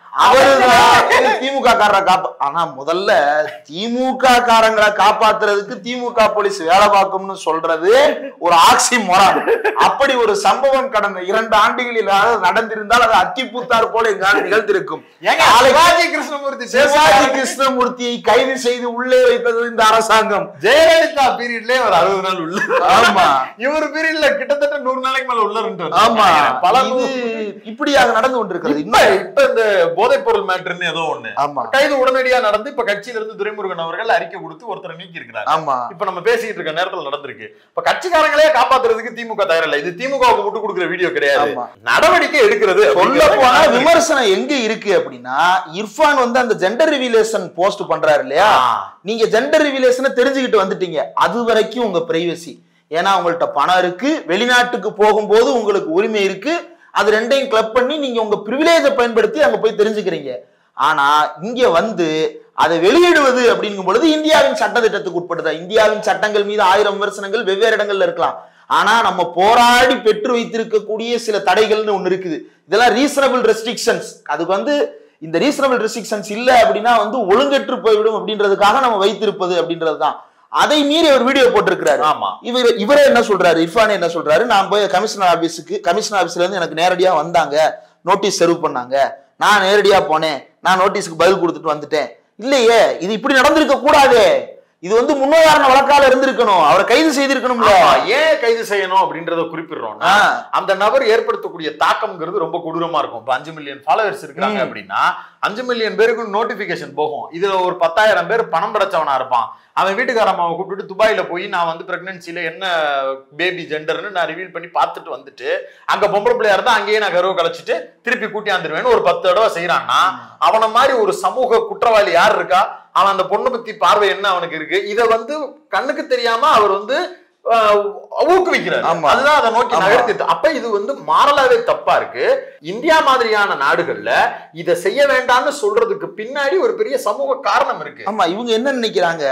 அவருதான் திமுக காரரை காப்பா. ஆனா முதல்ல திமுக காரங்களை காப்பாத்துறதுக்கு திமுக போலீஸ் வேலை பார்க்கும்னு சொல்றது ஒரு ஆக்சிமோரான். அப்படி ஒரு சம்பவம் கடந்த இரண்டு ஆண்டுகளில் நடந்திருந்தால் அது அத்திப்பூத்தார் போல எங்காவது நிகழ்ந்திருக்கும். சிவாஜி கிருஷ்ணமூர்த்தி சிவாஜி கிருஷ்ணமூர்த்தியை கைது செய்து உள்ளே வைத்தது இந்த அரசாங்கம். ஜெயலலிதா பீரியட்லயே ஒரு அறுபது நாள் உள்ள. ஆமா, இவர் பீரியட்ல கிட்டத்தட்ட நூறு நாளைக்கு மேல உள்ள. ஆமா, பல இப்படியாக நடந்து கொண்டிருக்கிறது. இப்ப இந்த போதைப் பொருள் மேட்டர்னு ஏதோ ஒண்ணு கைது உடனடியா நடந்து இப்ப கட்சியில இருந்து துரைமுருகன் அவர்கள் அறிக்கை கொடுத்து ஒருத்தரை நீக்கி இருக்கிறார். ஆமா, இப்ப நம்ம பேசிட்டு இருக்க நேரத்துல நடந்திருக்கு. இப்ப கட்சிக்காரங்களே காப்பாத்துறதுக்கு திமுக தயாரில்லை. இது திமுகவுக்கு விட்டு கொடுக்கிற வீடியோ கிடையாது, நடவடிக்கை எடுக்கிறது. சொல்ல போனா விமர்சனம் எங்க இருக்கு அப்படின்னா, இர்ஃபான் வந்து அந்த ஜெண்டர் ரிவீலேஷன் போஸ்ட் பண்றாரு இல்லையா, நீங்க ஜெண்டர் ரிவீலேஷனை தெரிஞ்சுக்கிட்டு வந்துட்டீங்க, அது வரைக்கும் உங்க பிரைவசி. ஏன்னா உங்கள்ட்ட பணம் இருக்கு, வெளிநாட்டுக்கு போகும்போது உங்களுக்கு உரிமை இருக்கு, அது ரெண்டையும் கிளப் பண்ணி நீங்க உங்க பிரிவிலேஜை பயன்படுத்தி அங்க போய் தெரிஞ்சுக்கிறீங்க. ஆனா இங்க வந்து அதை வெளியிடுவது அப்படிங்கும் பொழுது இந்தியாவின் சட்ட திட்டத்துக்கு உட்படுதா? இந்தியாவின் சட்டங்கள் மீது ஆயிரம் விமர்சனங்கள் வெவ்வேறு இடங்கள்ல இருக்கலாம். ஆனா நம்ம போராடி பெற்று வைத்திருக்கக்கூடிய சில தடைகள்னு ஒண்ணு இருக்குது. இதெல்லாம் ரீசனபிள் ரெஸ்ட்ரிக்ஷன்ஸ். அதுக்கு வந்து இந்த ரீசனபிள் ரெஸ்ட்ரிக்ஷன்ஸ் இல்ல அப்படின்னா வந்து ஒழுங்கற்று போய்விடும் அப்படின்றதுக்காக நம்ம வைத்திருப்பது அப்படின்றதுதான். அதை மீறி ஒரு வீடியோ போட்டிருக்கிறாரு. ஆமா, இவர் இவரே என்ன சொல்றாரு, இர்ஃபான் என்ன சொல்றாரு, நான் போய் கமிஷனர் ஆபீஸுக்கு கமிஷனர் ஆபீஸ்ல இருந்து எனக்கு நேரடியா வந்தாங்க, நோட்டீஸ் சர்வ் பண்ணாங்க, நான் நேரடியா போனேன், நான் நோட்டீஸ்க்கு பதில் கொடுத்துட்டு வந்துட்டேன். இல்லையே, இது இப்படி நடந்திருக்க கூடாது, இது வந்து முன்னுதாரண வழக்கால இருந்திருக்கணும், அவரை கைது செய்திருக்கணும்ல. ஏன் கைது செய்யணும் அப்படின்றத குறிப்பிடுறோம். அந்த நபர் ஏற்படுத்தக்கூடிய தாக்கம்ங்கிறது ரொம்ப கொடூரமா இருக்கும். இப்ப அஞ்சு மில்லியன் ஃபாலோவர்ஸ் இருக்காங்க அப்படின்னா அஞ்சு மில்லியன் பேருக்கு நோட்டிபிகேஷன் போகும். இதுல ஒரு பத்தாயிரம் பேர் பணம் படைச்சவனா இருப்பான். அவன் வீட்டுக்கார அம்மாவை கூப்பிட்டு துபாயில போய் நான் வந்து பிரெக்னன்சில என்ன பேபி ஜெண்டர்னு நான் ரிவீல் பண்ணி பார்த்துட்டு வந்துட்டு அங்க பொம்பளை பிள்ளையா இருந்தா அங்கேயே நான் கருவை கலைச்சிட்டு திருப்பி கூட்டியாந்துருவேன்னு ஒரு பத்து தடவை செய்யறான்னா அவனை மாதிரி ஒரு சமூக குற்றவாளி யார் இருக்கா? அவன் அந்த பொண்ணை பத்தி பார்வை என்ன அவனுக்கு இருக்கு? இதை வந்து கண்ணுக்கு தெரியாம அவர் வந்து ஊக்குவிக்கிறார். அதுதான் அதை நோக்கி நகர்த்தி. அப்ப இது வந்து மாறலாவே தப்பா இருக்கு. இந்தியா மாதிரியான நாடுகள்ல இதை செய்ய வேண்டாம்னு சொல்றதுக்கு பின்னாடி ஒரு பெரிய சமூக காரணம் இருக்கு. ஆமா, இவங்க என்ன நினைக்கிறாங்க,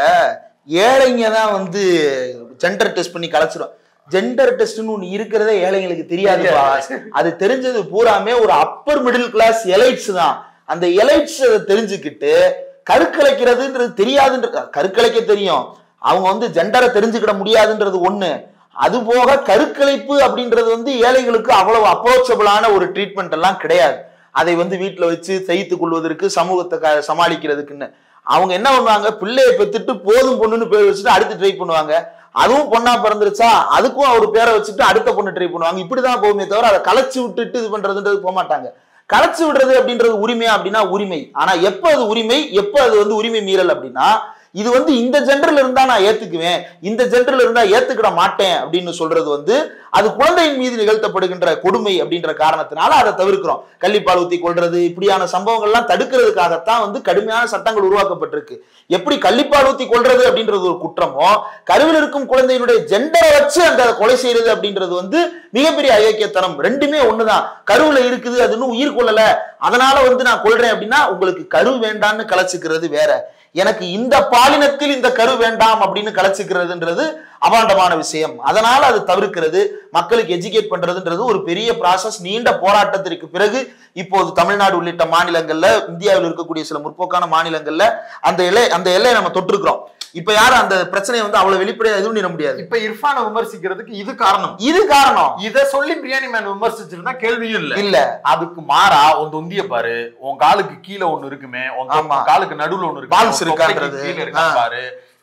ஏழைங்க தான் வந்து ஜெண்டர் டெஸ்ட் பண்ணி கலைச்சிடும். ஜெண்டர் டெஸ்ட்னு ஒண்ணு இருக்கிறதே ஏழைங்களுக்கு தெரியாதுப்பா. அது தெரிஞ்சது பூராமே ஒரு அப்பர் மிடில் கிளாஸ் எலைட்ஸ் தான். அந்த எலைட்ஸ் அதை தெரிஞ்சுக்கிட்டு கருக்கலைக்கிறதுன்றது தெரியாதுன்ற, கருக்கலைக்க தெரியும், அவங்க வந்து ஜெண்டரை தெரிஞ்சுக்கிட முடியாதுன்றது ஒண்ணு. அது போக கருக்கலைப்பு அப்படின்றது வந்து ஏழைகளுக்கு அவ்வளவு அப்ரோச்சபிளான ஒரு ட்ரீட்மெண்ட் எல்லாம் கிடையாது. அதை வந்து வீட்டுல வச்சு தைத்துக் கொள்வதற்கு, சமூகத்தை சமாளிக்கிறதுக்குன்னு அவங்க என்ன பண்ணுவாங்க, பிள்ளையை பெற்றுட்டு போதும் பொண்ணுன்னு பேர் வச்சுட்டு அடுத்து ட்ரை பண்ணுவாங்க. அதுவும் பொண்ணா பிறந்துருச்சா அதுக்கும் அவர் பேரை வச்சுட்டு அடுத்த பொண்ணு ட்ரை பண்ணுவாங்க. இப்படிதான் போகுமே தவிர அதை கலைச்சு விட்டுட்டு இது பண்றதுன்றது போக மாட்டாங்க. கலைச்சு விடுறது அப்படின்றது உரிமையா அப்படின்னா உரிமை. ஆனா எப்ப அது உரிமை, எப்ப அது வந்து உரிமை மீறல் அப்படின்னா, இது வந்து இந்த ஜெண்டர்ல இருந்தா நான் ஏத்துக்குவேன், இந்த ஜெண்டர்ல இருந்தா ஏத்துக்கிட மாட்டேன் அப்படின்னு சொல்றது வந்து அது குழந்தையின் மீது நிகழ்த்தப்படுகின்ற கொடுமை அப்படின்ற காரணத்தினால அதை தவிர்க்கிறோம். கள்ளிப்பால் ஊத்தி கொள்றது இப்படியான சம்பவங்கள்லாம் தடுக்கிறதுக்காகத்தான் வந்து கடுமையான சட்டங்கள் உருவாக்கப்பட்டிருக்கு. எப்படி கள்ளிப்பால் ஊத்தி கொள்றது அப்படின்றது ஒரு குற்றமோ, கருவில் இருக்கும் குழந்தையினுடைய ஜெண்டரை வச்சு அந்த கொலை செய்யறது அப்படின்றது வந்து மிகப்பெரிய அயோக்கியத்தனம். ரெண்டுமே ஒண்ணுதான். கருவுல இருக்குது, அது இன்னும் உயிர் கொள்ளல, அதனால வந்து நான் கொள்றேன் அப்படின்னா உங்களுக்கு கரு வேண்டான்னு கலைச்சுக்கிறது வேற. எனக்கு இந்த பாலினத்தில் இந்த கரு வேண்டாம் அப்படின்னு கலைச்சுக்கிறதுன்றது அபாண்டமான விஷயம். அதனால அது தவிர்க்கிறது, மக்களுக்கு எஜுகேட் பண்றதுன்றது ஒரு பெரிய ப்ராசஸ். நீண்ட போராட்டத்திற்கு பிறகு இப்போது தமிழ்நாடு உள்ளிட்ட மாநிலங்கள்ல, இந்தியாவில் இருக்கக்கூடிய சில முற்போக்கான மாநிலங்கள்ல அந்த எல்லை அந்த எல்லையை நம்ம தொட்டிருக்கிறோம். இப்ப யாரும் அந்த பிரச்சனையை வந்து அவ்வளவு வெளிப்படையா எதுவும் நிற முடியாது. இப்ப இர்ஃபானை விமர்சிக்கிறதுக்கு இது காரணம், இது காரணம். இத சொல்லி பிரியாணி மேன் விமர்சிச்சிருந்தா கேள்வியும் இல்ல. இல்ல அதுக்கு மாறா உன் தொந்திய பாரு, உன் காலுக்கு கீழே ஒண்ணு இருக்குமே, உன் காலுக்கு நடுவுல ஒண்ணு இருக்கு, பால்ஸ் இருக்கான்றது கீழே இருக்கா பாரு,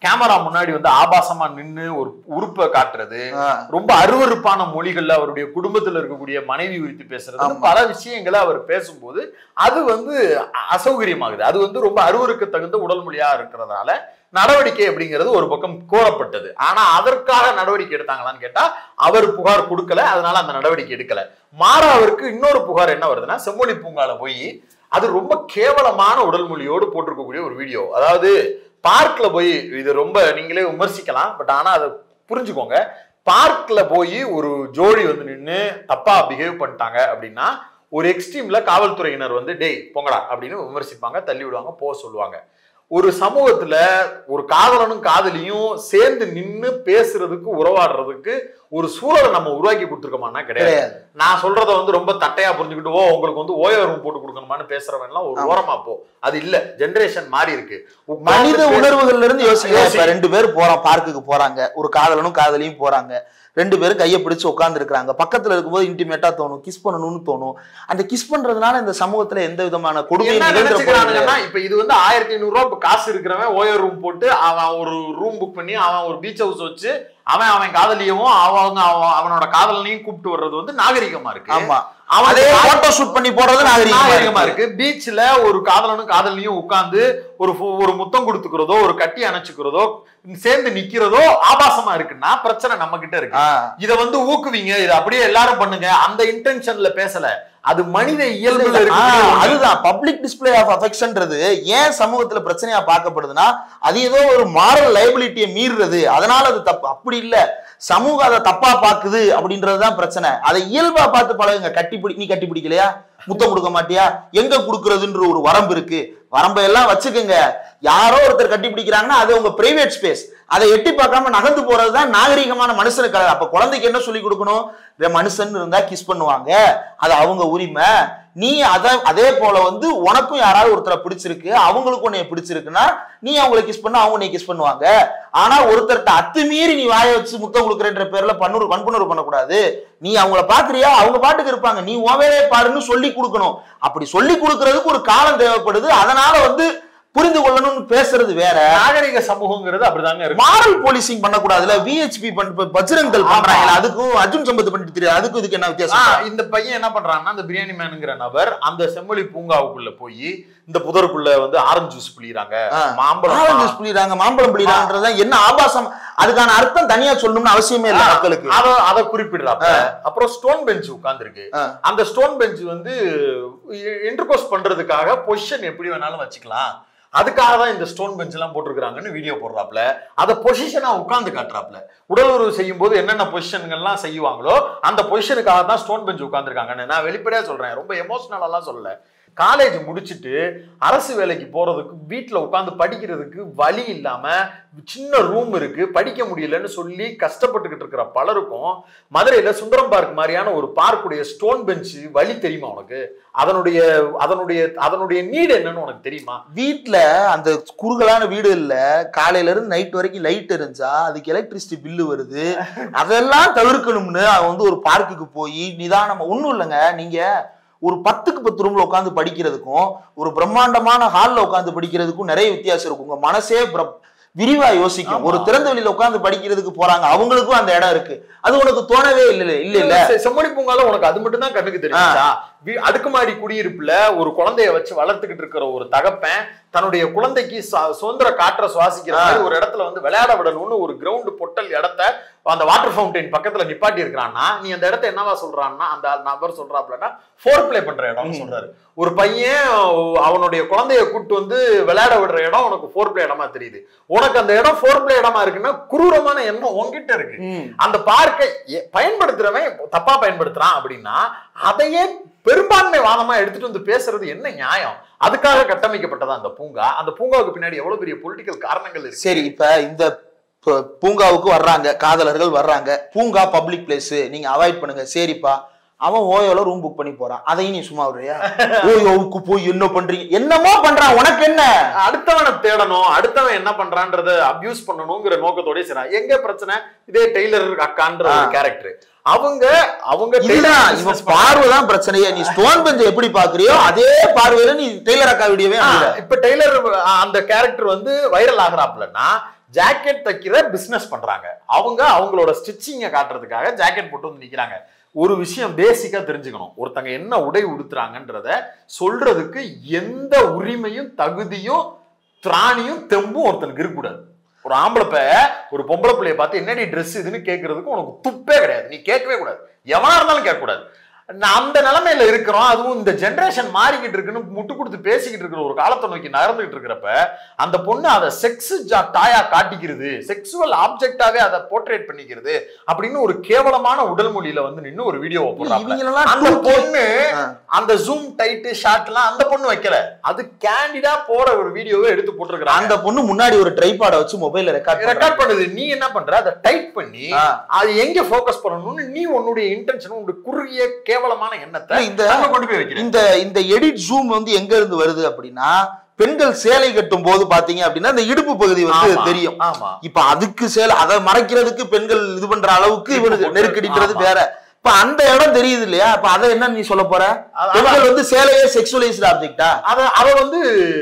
கேமரா முன்னாடி வந்து ஆபாசமா நின்னு ஒரு உறுப்பை காட்டுறது, ரொம்ப அருவருப்பான மொழிகள்ல அவருடைய குடும்பத்துல இருக்கக்கூடிய மனைவி குறித்து பேசுறது, பல விஷயங்களை அவர் பேசும்போது அது வந்து அசௌகரியமாகுது. அது வந்து ரொம்ப அருவருக்கு தகுந்த உடல் மொழியா இருக்கிறதால நடவடிக்கை அப்படிங்கிறது ஒரு பக்கம் கோரப்பட்டது. ஆனா அதற்காக நடவடிக்கை எடுத்தாங்களான்னு கேட்டா அவர் புகார் கொடுக்கல, அதனால அந்த நடவடிக்கை எடுக்கல. மாறா அவருக்கு இன்னொரு புகார் என்ன வருதுன்னா, செம்மொழி பூங்கால போய் அது ரொம்ப கேவலமான உடல் மொழியோடு போட்டிருக்கக்கூடிய ஒரு வீடியோ. அதாவது பார்க்ல போய், இது ரொம்ப நீங்களே விமர்சிக்கலாம், பட் ஆனா அதை புரிஞ்சுக்கோங்க. பார்க்ல போய் ஒரு ஜோடி வந்து நின்று தப்பா பிஹேவ் பண்ணிட்டாங்க அப்படின்னா ஒரு எக்ஸ்ட்ரீம்ல காவல்துறையினர் வந்து டேய் பொங்கடா அப்படின்னு விமர்சிப்பாங்க, தள்ளி விடுவாங்க, போக சொல்லுவாங்க. ஒரு சமூகத்துல ஒரு காதலனும் காதலியும் சேர்ந்து நின்னு பேசுறதுக்கு உறவாடுறதுக்கு ஒரு சூழலை நம்ம உருவாக்கி கொடுத்துருக்கோமான்னா கிடையாது. நான் சொல்றத வந்து ரொம்ப தட்டையா புரிஞ்சுக்கிட்டு ஓ உங்களுக்கு வந்து ஓய்வு ரூம் போட்டு கொடுக்கணுமான்னு பேசுறவன் எல்லாம் ஒரு ஓரமா போ. அது இல்ல, ஜெனரேஷன் மாறி இருக்கு. மனித உணர்வுகள்ல இருந்து யோசிக்க, ரெண்டு பேரும் போறோம், பார்க்குக்கு போறாங்க, ஒரு காதலனும் காதலியும் போறாங்க, ரெண்டு பேரும் கையை பிடிச்சு உட்கார்ந்து இருக்கிறாங்க, பக்கத்துல இருக்கும்போது இன்டிமேட்டா தோணும், கிஸ் பண்ணணும்னு தோணும். அந்த கிஸ் பண்றதுனால இந்த சமூகத்துல எந்த விதமான கொடுமையும் நினைச்சுக்கிறாங்கன்னா, இப்ப இது வந்து ஆயிரத்தி ஐநூறு ரூபாய் காசு இருக்கிறவன் ஓயோ ரூம் போட்டு அவன் ஒரு ரூம் புக் பண்ணி அவன் ஒரு பீச் ஹவுஸ் வச்சு அவன் அவன் காதலியவும் அவங்க அவனோட காதலனையும் கூப்பிட்டு வர்றது வந்து நாகரிகமா இருக்கு. ஆமா, அவன் போட்டோ ஷூட் பண்ணி போடுறது நாகரிகமா இருக்கு. பீச்ல ஒரு காதலனும் காதலியும் உட்கார்ந்து ஒரு ஒரு முத்தம் கொடுத்துக்கிறதோ ஒரு கட்டி அணைச்சுக்கிறதோ சேர்ந்து நிக்கிறதோ ஆபாசமா இருக்குன்னா பிரச்சனை நம்ம கிட்ட இருக்கு. இத வந்து ஊக்குவீங்க, இதை அப்படியே எல்லாரும் பண்ணுங்க, அந்த இன்டென்ஷன்ல பேசல. அது மனித இயல்புல இருக்கு. அதுதான் பப்ளிக் டிஸ்பிளே ஆஃப் அஃபெக்ஷன்ன்றது ஏன் சமூகத்துல பிரச்சனையா பார்க்கப்படுதுன்னா, அது ஏதோ ஒரு மாரல் லைபிலிட்டியை மீறுறது, அதனால அது தப்பு. அப்படி இல்ல, சமூகம் அதை தப்பா பாக்குது அப்படின்றதுதான் பிரச்சனை. அதை இயல்பா பார்த்து பழகுங்க. கட்டிப்பிடி, நீ கட்டி பிடிக்கலையா, முத்தம் கொடுக்க மாட்டியா, எங்க கொடுக்கறதுன்ற ஒரு வரம்பு இருக்கு. வரம்பை எல்லாம் வச்சுக்கோங்க. யாரோ ஒருத்தர் கட்டி பிடிக்கிறாங்கன்னா அது உங்க பிரைவேட் ஸ்பேஸ், அதை எட்டி பார்க்காம நகர்ந்து போறதுதான் நாகரிகமான மனுஷனுக்கு. அப்ப குழந்தைக்கு என்ன சொல்லி கொடுக்கணும், மனுஷன் இருந்தா கிஸ் பண்ணுவாங்க, அது அவங்க உரிமை. நீ அத அதே போல வந்து உனக்கும் யாராவது ஒருத்தரை பிடிச்சிருக்கு, அவங்களுக்கும் உன்னைய பிடிச்சிருக்குன்னா நீ அவங்களை கிஸ் பண்ண, அவங்க உன்னை கிஸ் பண்ணுவாங்க. ஆனா ஒருத்தர்கிட்ட அத்துமீறி நீ வாய வச்சு முத்தம் கொடுக்குறன்ற பேர்ல பன்னுறு வன்புணர்வு பண்ணக்கூடாது. நீ அவங்கள பாக்குறியா, அவங்க பாட்டுக்கு இருப்பாங்க, நீ ஓவேலே பாருன்னு சொல்லி கொடுக்கணும். அப்படி சொல்லி கொடுக்கறதுக்கு ஒரு காலம் தேவைப்படுது. அதனால வந்து புரிந்து கொள்ளணும்னு பேசுறது வேற. நாகரிக சமூகங்கிறது அப்படிதாங்க இருக்கு. மாரல் போலீசிங் பண்ணக்கூடாதுல. விஹெச்பி பஜ்ரங்கல் பண்றாங்க, அதுக்கும் அர்ஜுன் சம்பத் பண்ணிட்டு தெரியாது, அதுக்கும் இதுக்கு என்ன வித்தியாசம்? இந்த பையன் என்ன பண்றான்னா, அந்த பிரியாணி மேனுங்கிற நபர் அந்த செம்மொழி பூங்காவுக்குள்ள போய் இந்த புதருக்குள்ள வந்து ஆரஞ்சு ஜூஸ் புளிறாங்க, மாம்பழம் ஆரஞ்சு ஜூஸ் புளிறாங்க, மாம்பழம் புளிறாங்கன்றத என்ன ஆபாசம், அதுக்கான அர்த்தம் தனியா சொல்லணும்னு அவசியமே இல்லை மக்களுக்கு. அத அத குறிப்பிடுறாங்க. அப்புறம் ஸ்டோன் பெஞ்ச் உட்கார்ந்து இருக்கு. அந்த ஸ்டோன் பெஞ்ச் வந்து இன்டர்கோர்ஸ் பண்றதுக்காக பொசிஷன் எப்படி வேணாலும் வச்சுக்கலாம், அதுக்காக தான் இந்த ஸ்டோன் பெஞ்ச் எல்லாம் போட்டிருக்காங்கன்னு வீடியோ போடுறாப்ல. அதை பொசிஷனா உட்கார்ந்து காட்டுறாப்ல. உடல் உறவு செய்யும் போது என்னென்ன பொசிஷன்கள்லாம் செய்வாங்களோ அந்த பொசிஷனுக்காக தான் ஸ்டோன் பெஞ்ச் உட்கார்ந்துருக்காங்கன்னு நான் வெளிப்படையா சொல்றேன். ரொம்ப எமோஷனலெல்லாம் சொல்லல. காலேஜ் முடிச்சுட்டு அரசு வேலைக்கு போறதுக்கு வீட்டுல உட்காந்து படிக்கிறதுக்கு வழி இல்லாம சின்ன ரூம் இருக்கு, படிக்க முடியலன்னு சொல்லி கஷ்டப்பட்டுக்கிட்டு இருக்கிற பலருக்கும் மதுரையில சுந்தரம் பார்க் மாதிரியான ஒரு பார்க்குடைய ஸ்டோன் பெஞ்ச் வழி தெரியுமா உனக்கு? அதனுடைய அதனுடைய அதனுடைய நீடு என்னன்னு உனக்கு தெரியுமா? வீட்டுல அந்த குறுகலான வீடு இல்ல, காலையில இருந்து நைட் வரைக்கும் லைட் எரிஞ்சா அதுக்கு எலக்ட்ரிசிட்டி பில்லு வருது, அதெல்லாம் தவிர்க்கணும்னு அவன் வந்து ஒரு பார்க்குக்கு போய் நிதானமா, ஒண்ணும் இல்லைங்க, நீங்க ஒரு பத்துக்கு பத்து ரூம்ல உட்காந்து படிக்கிறதுக்கும் ஒரு பிரம்மாண்டமான ஹால்ல உட்காந்து படிக்கிறதுக்கும் நிறைய வித்தியாசம் இருக்கும். உங்க மனசே விரிவா யோசிக்கும். ஒரு திறந்த வெளியில உட்காந்து படிக்கிறதுக்கு போறாங்க, அவங்களுக்கும் அந்த இடம் இருக்கு. அது உனக்கு தோணவே இல்லை இல்ல இல்ல செம்மொழி பூங்கால உனக்கு அது மட்டும் தான் கண்ணுக்கு தெரியுமா? அடுக்குமாடி குடியிருப்புல ஒரு குழந்தைய வச்சு வளர்த்துக்கிட்டு இருக்கிற ஒரு தகப்பன் தன்னுடைய குழந்தைக்கு சுதந்திர காற்றை சுவாசிக்கிற மாதிரி ஒரு இடத்துல வந்து விளையாட விடணும்னு ஒரு கிரவுண்ட் பொட்டல் இடத்த அந்த வாட்டர் ஃபவுண்டைன் பக்கத்துல நிப்பாட்டி இருக்கிறான்னா, நீ அந்த இடத்த என்னவா சொல்றான்னா, அந்த நபர் சொல்றாப்லன்னா ஃபோர் பிளே பண்ற இடம்னு சொல்றாரு. ஒரு பையன் அவனுடைய குழந்தைய கூட்டு வந்து விளையாட விடுற இடம் உனக்கு ஃபோர் பிளே இடமா தெரியுது. உனக்கு அந்த இடம் ஃபோர் பிளே இடமா இருக்குன்னா குரூரமான எண்ணம் உங்ககிட்ட இருக்கு. அந்த பார்க்கை பயன்படுத்துறவன் தப்பா பயன்படுத்துறான் அப்படின்னா அதையே பெரும்பான்மை வாதமா எடுத்துட்டு வந்து பேசுறது என்ன நியாயம்? அதுக்காக கட்டமைக்கப்பட்டதா அந்த பூங்கா. அந்த பூங்காவுக்கு பின்னாடி எவ்வளவு பெரிய பொலிட்டிக்கல் காரணங்கள் இருக்கு. சரி, இப்ப இந்த பூங்காவுக்கு வர்றாங்க, காதலர்கள் வர்றாங்க, பூங்கா பப்ளிக் பிளேஸ், நீங்க அவாய்ட் பண்ணுங்க. சரிப்பா, அவன் ஓயோல ரூம் புக் பண்ணி போறான், அதையும் நீ சும்மா விடுறியா? ஓயோவுக்கு போய் என்ன பண்றீங்க, என்னமோ பண்றான், உனக்கு என்ன? அடுத்தவனை தேடணும், அடுத்தவன் என்ன பண்றான்றத அபியூஸ் பண்ணணுங்கிற நோக்கத்தோட செய்றான். எங்க பிரச்சனை? இதே டெய்லர் அக்கான்ற ஒரு கேரக்டர், அவங்க அவங்க பார்வைதான் பிரச்சனையே. நீ ஸ்டோன் பெஞ்ச் எப்படி பாக்குறியோ அதே பார்வையில நீ டெய்லர் அக்கா வீடியோவே. இப்ப டெய்லர் அந்த கேரக்டர் வந்து வைரல் ஆகுறாப்லன்னா ஜாக்கெட் தைக்கிற பிசினஸ் பண்றாங்க. அவங்க அவங்களோட ஸ்டிச்சிங்கை காட்டுறதுக்காக ஜாக்கெட் போட்டு வந்து நிக்கிறாங்க. ஒரு விஷயம் பேசிக்கா தெரிஞ்சுக்கணும், ஒருத்தங்க என்ன உடை உடுத்துறாங்கன்றத சொல்றதுக்கு எந்த உரிமையும் தகுதியும் திராணியும் தெம்பும் ஒருத்தனுக்கு இருக்கக்கூடாது. ஒரு ஆம்பளை ப ஒரு பொம்பளை பிள்ளைய பார்த்து என்னடி ட்ரெஸ் இதுன்னு கேட்கறதுக்கு உனக்கு துப்பே கிடையாது. நீ கேட்கவே கூடாது, எவனா இருந்தாலும் கேட்கக்கூடாது. அந்த நிலைமையில இருக்கிறோம். அதுவும் இந்த ஜென்ரேஷன் மாறிக்கிட்டு இருக்குன்னு முட்டு கொடுத்து பேசிக்கிட்டு இருக்கிற ஒரு காலத்தை நோக்கி நகர்ந்துகிட்டு இருக்கிறப்ப அந்த பொண்ணு அதை செக்ஸ் டாயா காட்டிக்கிறது, செக்ஸுவல் ஆப்ஜெக்டாவே அதை போர்ட்ரேட் பண்ணிக்கிறது அப்படின்னு ஒரு கேவலமான உடல் மொழியில வந்து நின்று ஒரு வீடியோ போடுறாங்க. அந்த பொண்ணு அந்த ஜூம் டைட் ஷாட் எல்லாம் அந்த பொண்ணு வைக்கல, அது கேண்டிடா போற ஒரு வீடியோவை எடுத்து போட்டுருக்காங்க. அந்த பொண்ணு முன்னாடி ஒரு ட்ரைபாட வச்சு மொபைல்ல ரெக்கார்ட் ரெக்கார்ட் பண்ணுது. நீ என்ன பண்ற, அதை டைட் பண்ணி அது எங்க போக்கஸ் பண்ணணும்னு நீ உன்னுடைய இன்டென்ஷன், உன்னுடைய குறுகிய கேவலமான எண்ணத்தை கொண்டு போய் வைக்கிற. இந்த இந்த எடிட் ஜூம் வந்து எங்க இருந்து வருது அப்படின்னா, பெண்கள் சேலை கட்டும் போது பாத்தீங்க அப்படின்னா இந்த இடுப்பு பகுதி வந்து தெரியும். இப்ப அதுக்கு சேலை அதை மறைக்கிறதுக்கு பெண்கள் இது பண்ற அளவுக்கு இவனுக்கு நெருக்கடின்றது வேற. இப்ப அந்த இடம் தெரியுது இல்லையா? அப்ப அதை என்ன நீ சொல்ல போற? பெண்கள் வந்து சேலையே செக்சுவலைஸ்ட் ஆப்ஜெக்டா? அத அத வந்து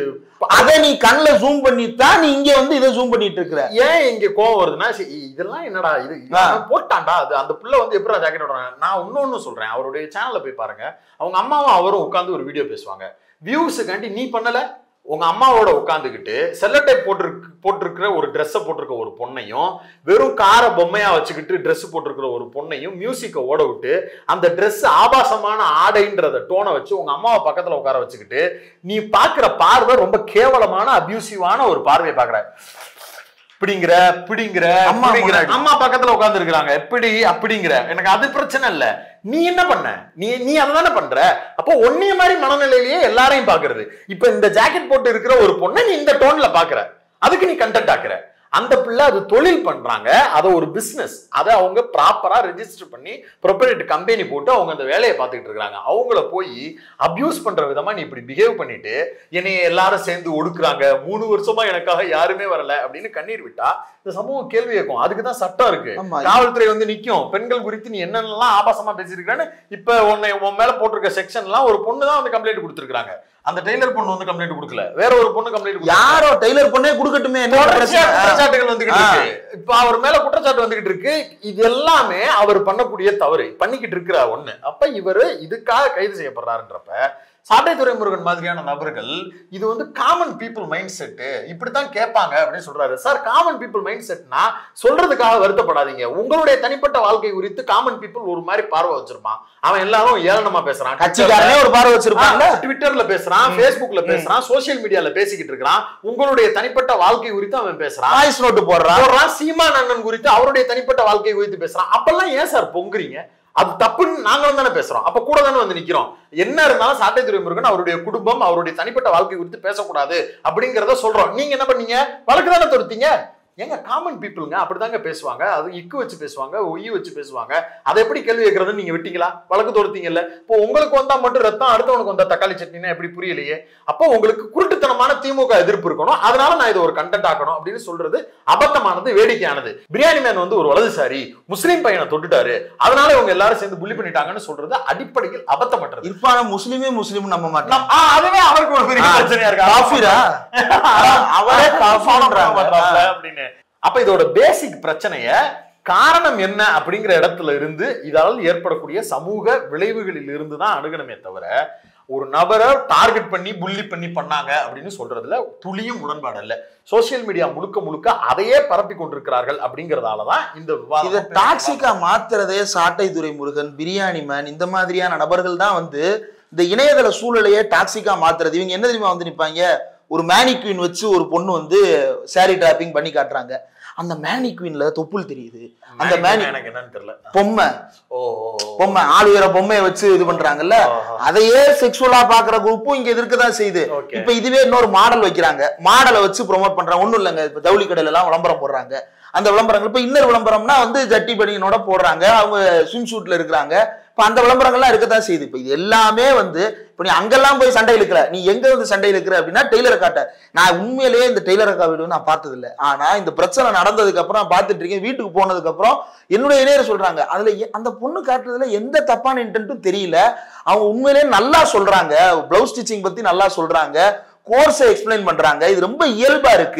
அதை நீ கண்ணுல ஜூம் பண்ணித்தான் நீ இங்க வந்து இதை ஜூம் பண்ணிட்டு இருக்கிற. ஏன் இங்க கோவம் வருதுன்னா, இதெல்லாம் என்னடா இது போட்டான்டா அது அந்த புள்ள வந்து எப்படி ஜாக்கெட் விடுறாங்க. நான் இன்னொன்னு சொல்றேன், அவருடைய சேனல்ல போய் பாருங்க. அவங்க அம்மாவும் அவரும் உட்காந்து ஒரு வீடியோ பேசுவாங்க. வியூஸுக்காண்டி நீ பண்ணல, உங்க அம்மாவோட உட்காந்துக்கிட்டு செல்லட்டை போட்டிருக்கு போட்டிருக்கிற ஒரு ட்ரெஸ்ஸை போட்டிருக்க ஒரு பொண்ணையும் வெறும் காரை பொம்மையா வச்சுக்கிட்டு ட்ரெஸ் போட்டிருக்கிற ஒரு பொண்ணையும் மியூசிக்கை ஓட விட்டு அந்த ட்ரெஸ் ஆபாசமான ஆடைன்றத டோனை வச்சு உங்க அம்மாவை பக்கத்துல உட்கார வச்சுக்கிட்டு நீ பாக்குற பார்வை ரொம்ப கேவலமான அபியூசிவான ஒரு பார்வையை பாக்குற. இப்படிங்கிற இப்படிங்கிற அம்மா அம்மா பக்கத்துல உட்கார்ந்து இருக்கிறாங்க, எப்படி அப்படிங்கிற. எனக்கு அது பிரச்சனை இல்ல, நீ என்ன பண்ண, நீ நீ அதானே பண்ற. அப்போ ஒன்னிய மாதிரி மனநிலையிலேயே எல்லாரையும் பாக்குறது. இப்ப இந்த ஜாக்கெட் போட்டு இருக்கிற ஒரு பொண்ணை நீ இந்த டோன்ல பாக்குற, அதுக்கு நீ கண்டென்ட் ஆக்குற. அந்த பிள்ளை அது தொழில் பண்றாங்க, அதை ஒரு பிசினஸ், அதை அவங்க ப்ராப்பரா ரெஜிஸ்டர் பண்ணி ப்ரொப்ரைட்டரி கம்பெனி போட்டு அவங்க அந்த வேலையை பார்த்துக்கிட்டு இருக்காங்க. அவங்கள போய் அபியூஸ் பண்ற விதமா நீ இப்படி பிஹேவ் பண்ணிட்டு என்னைய எல்லாரும் சேர்ந்து ஒடுக்குறாங்க, மூணு வருஷமா எனக்காக யாருமே வரல அப்படின்னு கண்ணீர் விட்டா இந்த சமூகம் கேள்வி கேட்கும். அதுக்குதான் சட்டம் இருக்கு, காவல்துறை வந்து நிக்கும். பெண்கள் குறித்து நீ என்னென்னலாம் ஆபாசமா பேசிருக்கான்னு இப்ப உன்னை உன் மேல போட்டிருக்க செக்ஷன் எல்லாம் ஒரு பொண்ணு தான் வந்து கம்ப்ளைண்ட் கொடுத்துருக்காங்க. அந்த டெய்லர் பொண்ணு வந்து கம்ப்ளைண்ட் கொடுக்கல, வேற ஒரு பொண்ணு கம்ப்ளைண்ட். யாரோ டெய்லர் பொண்ணே கொடுக்கட்டுமே, குற்றச்சாட்டுகள் வந்துகிட்டு இருக்கு. இப்ப அவர் மேல குற்றச்சாட்டு வந்துகிட்டு இருக்கு. இது எல்லாமே அவர் பண்ணக்கூடிய தவறு பண்ணிக்கிட்டு இருக்கிற ஒண்ணு. அப்ப இவரு இதுக்காக கைது செய்யப்படுறாருன்றப்ப சாட்டை துரைமுருகன் மாதிரியான நபர்கள் இது வந்து காமன் பீப்புள் மைண்ட் செட்டு இப்படித்தான் கேட்பாங்க அப்படின்னு சொல்றாரு. சார், காமன் பீப்புள் மைண்ட் செட்னா சொல்றதுக்காக வருத்தப்படாதீங்க. உங்களுடைய தனிப்பட்ட வாழ்க்கை குறித்து காமன் பீப்புள் ஒரு மாதிரி பார்வை வச்சிருப்பான். அவன் எல்லாரும் ஏளனமா பேசுறான், கட்சிக்காரனே ஒரு பார்வை வச்சிருப்பாங்க, ட்விட்டர்ல பேசுறான், பேஸ்புக்ல பேசுறான், சோசியல் மீடியால பேசிக்கிட்டு இருக்கிறான். உங்களுடைய தனிப்பட்ட வாழ்க்கை குறித்து அவன் பேசுறான், வாய்ஸ் நோட்டு போடுறான், சீமான் அண்ணன் குறித்து அவருடைய தனிப்பட்ட வாழ்க்கை குறித்து பேசுறான். அப்பெல்லாம் ஏன் சார் பொங்குறீங்க? அது தப்புன்னு நாங்களும் தானே பேசுறோம். அப்ப கூட தானே வந்து நிக்கிறோம். என்ன இருந்தாலும் சாட்டை துரைமுருகன் அவருடைய குடும்பம் அவருடைய தனிப்பட்ட வாழ்க்கை குறித்து பேசக்கூடாது அப்படிங்கிறத சொல்றோம். நீங்க என்ன பண்ணீங்க? வழக்கு தானே தொடுத்தீங்க. எங்க காமன் பீப்புளுங்க அப்படிதாங்க பேசுவாங்க. அது இக்கு வச்சு பேசுவாங்க, ஒய் வச்சு பேசுவாங்க. அதை எப்படி கேள்வி கேட்கறதுன்னு நீங்க விட்டீங்களா? வழக்கு தொடுத்தீங்கல்ல. இப்போ உங்களுக்கு வந்தா மட்டும் ரத்தம், அடுத்தவனுக்கு வந்தா தக்காளி சட்னினா எப்படி புரியலையே? அப்போ உங்களுக்கு குருட்டுத்தனமான திமுக எதிர்ப்பு இருக்கணும், அதனால நான் இதை ஒரு கண்டென்ட் ஆக்கணும் அப்படின்னு சொல்றது அபத்தமானது, வேடிக்கையானது. பிரியாணி மேன் வந்து ஒரு வலதுசாரி முஸ்லீம் பையனை தொட்டுட்டாரு, அதனால இவங்க எல்லாரும் சேர்ந்து புள்ளி பண்ணிட்டாங்கன்னு சொல்றது அடிப்படையில் அபத்தமற்றது. இர்ஃபான முஸ்லீமே முஸ்லீம் நம்ப மாட்டோம். அதுவே அவருக்கு ஒரு பெரிய பிரச்சனையா இருக்கு. அவரே அப்படின்னு. அப்ப இதோட பேசிக் பிரச்சனைய காரணம் என்ன அப்படிங்கிற இடத்துல இருந்து இதால் ஏற்படக்கூடிய சமூக விளைவுகளில் இருந்து தான் அணுகணுமே தவிர ஒரு நபரை டார்கெட் பண்ணி புள்ளி பண்ணி பண்ணாங்க அப்படின்னு சொல்றதுல துளியும் உடன்பாடு இல்ல. சோசியல் மீடியா முழுக்க முழுக்க அதையே பரப்பி கொண்டிருக்கிறார்கள் அப்படிங்கறதாலதான் இந்த இதை டாக்ஸிக்கா மாத்துறதே சாட்டை துரைமுருகன், பிரியாணி மேன் இந்த மாதிரியான நபர்கள் தான் வந்து இந்த இணையதள சூழலையே டாக்ஸிக்கா மாத்துறது. இவங்க என்ன தெரியுமா வந்து நிப்பாங்க, ஒரு மேனிக்வீன் வச்சு ஒரு பொண்ணு வந்து சாரி டிராப்பிங் பண்ணி காட்டுறாங்க. அந்த மேனிக்வீன்ல தொப்புள் தெரியுது, அந்த மேனி எனக்கு என்னன்னு தெரியல, பொம்மை பொம்மை ஆளு வேற பொம்மையை வச்சு இது பண்றாங்கல்ல, அதையே செக்ஷுவலா பாக்குற குரூப்பும் இங்க இருக்கதான் செய்யுது. இப்ப இதுவே இன்னொரு மாடல் வைக்கிறாங்க, மாடலை வச்சு ப்ரொமோட் பண்றாங்க. ஒண்ணும் இல்லைங்க, இப்ப ஜவுளி கடையில எல்லாம் விளம்பரம் போடுறாங்க. அந்த விளம்பரங்கள் இப்ப இன்னொரு விளம்பரம்னா வந்து ஜட்டி பனியனோட போடுறாங்க, அவங்க ஸ்விம் சூட்ல இருக்கிறாங்க. இப்ப அந்த விளம்பரங்கள்லாம் இருக்கதான் செய்யுது. இப்ப இது எல்லாமே வந்து இப்ப நீ அங்கெல்லாம் போய் சண்டை இழுக்கிற, நீ எங்க வந்து சண்டை இழுக்கிற அப்படின்னா டெய்லரை காட்ட. நான் உண்மையிலேயே இந்த டெய்லர் அக்கா வீடு நான் பார்த்தது இல்லை, ஆனா இந்த பிரச்சனை நடந்ததுக்கு அப்புறம் நான் பார்த்துட்டு இருக்கேன். வீட்டுக்கு போனதுக்கு அப்புறம் என்னுடைய இணையர் சொல்றாங்க, அதுல அந்த பொண்ணு காட்டுறதுல எந்த தப்பான இன்டென்ட்டும் தெரியல. அவங்க உண்மையிலேயே நல்லா சொல்றாங்க, பிளவுஸ் ஸ்டிச்சிங் பத்தி நல்லா சொல்றாங்க, கோர்ஸை எக்ஸ்பிளைன் பண்றாங்க. இது ரொம்ப இயல்பா இருக்கு.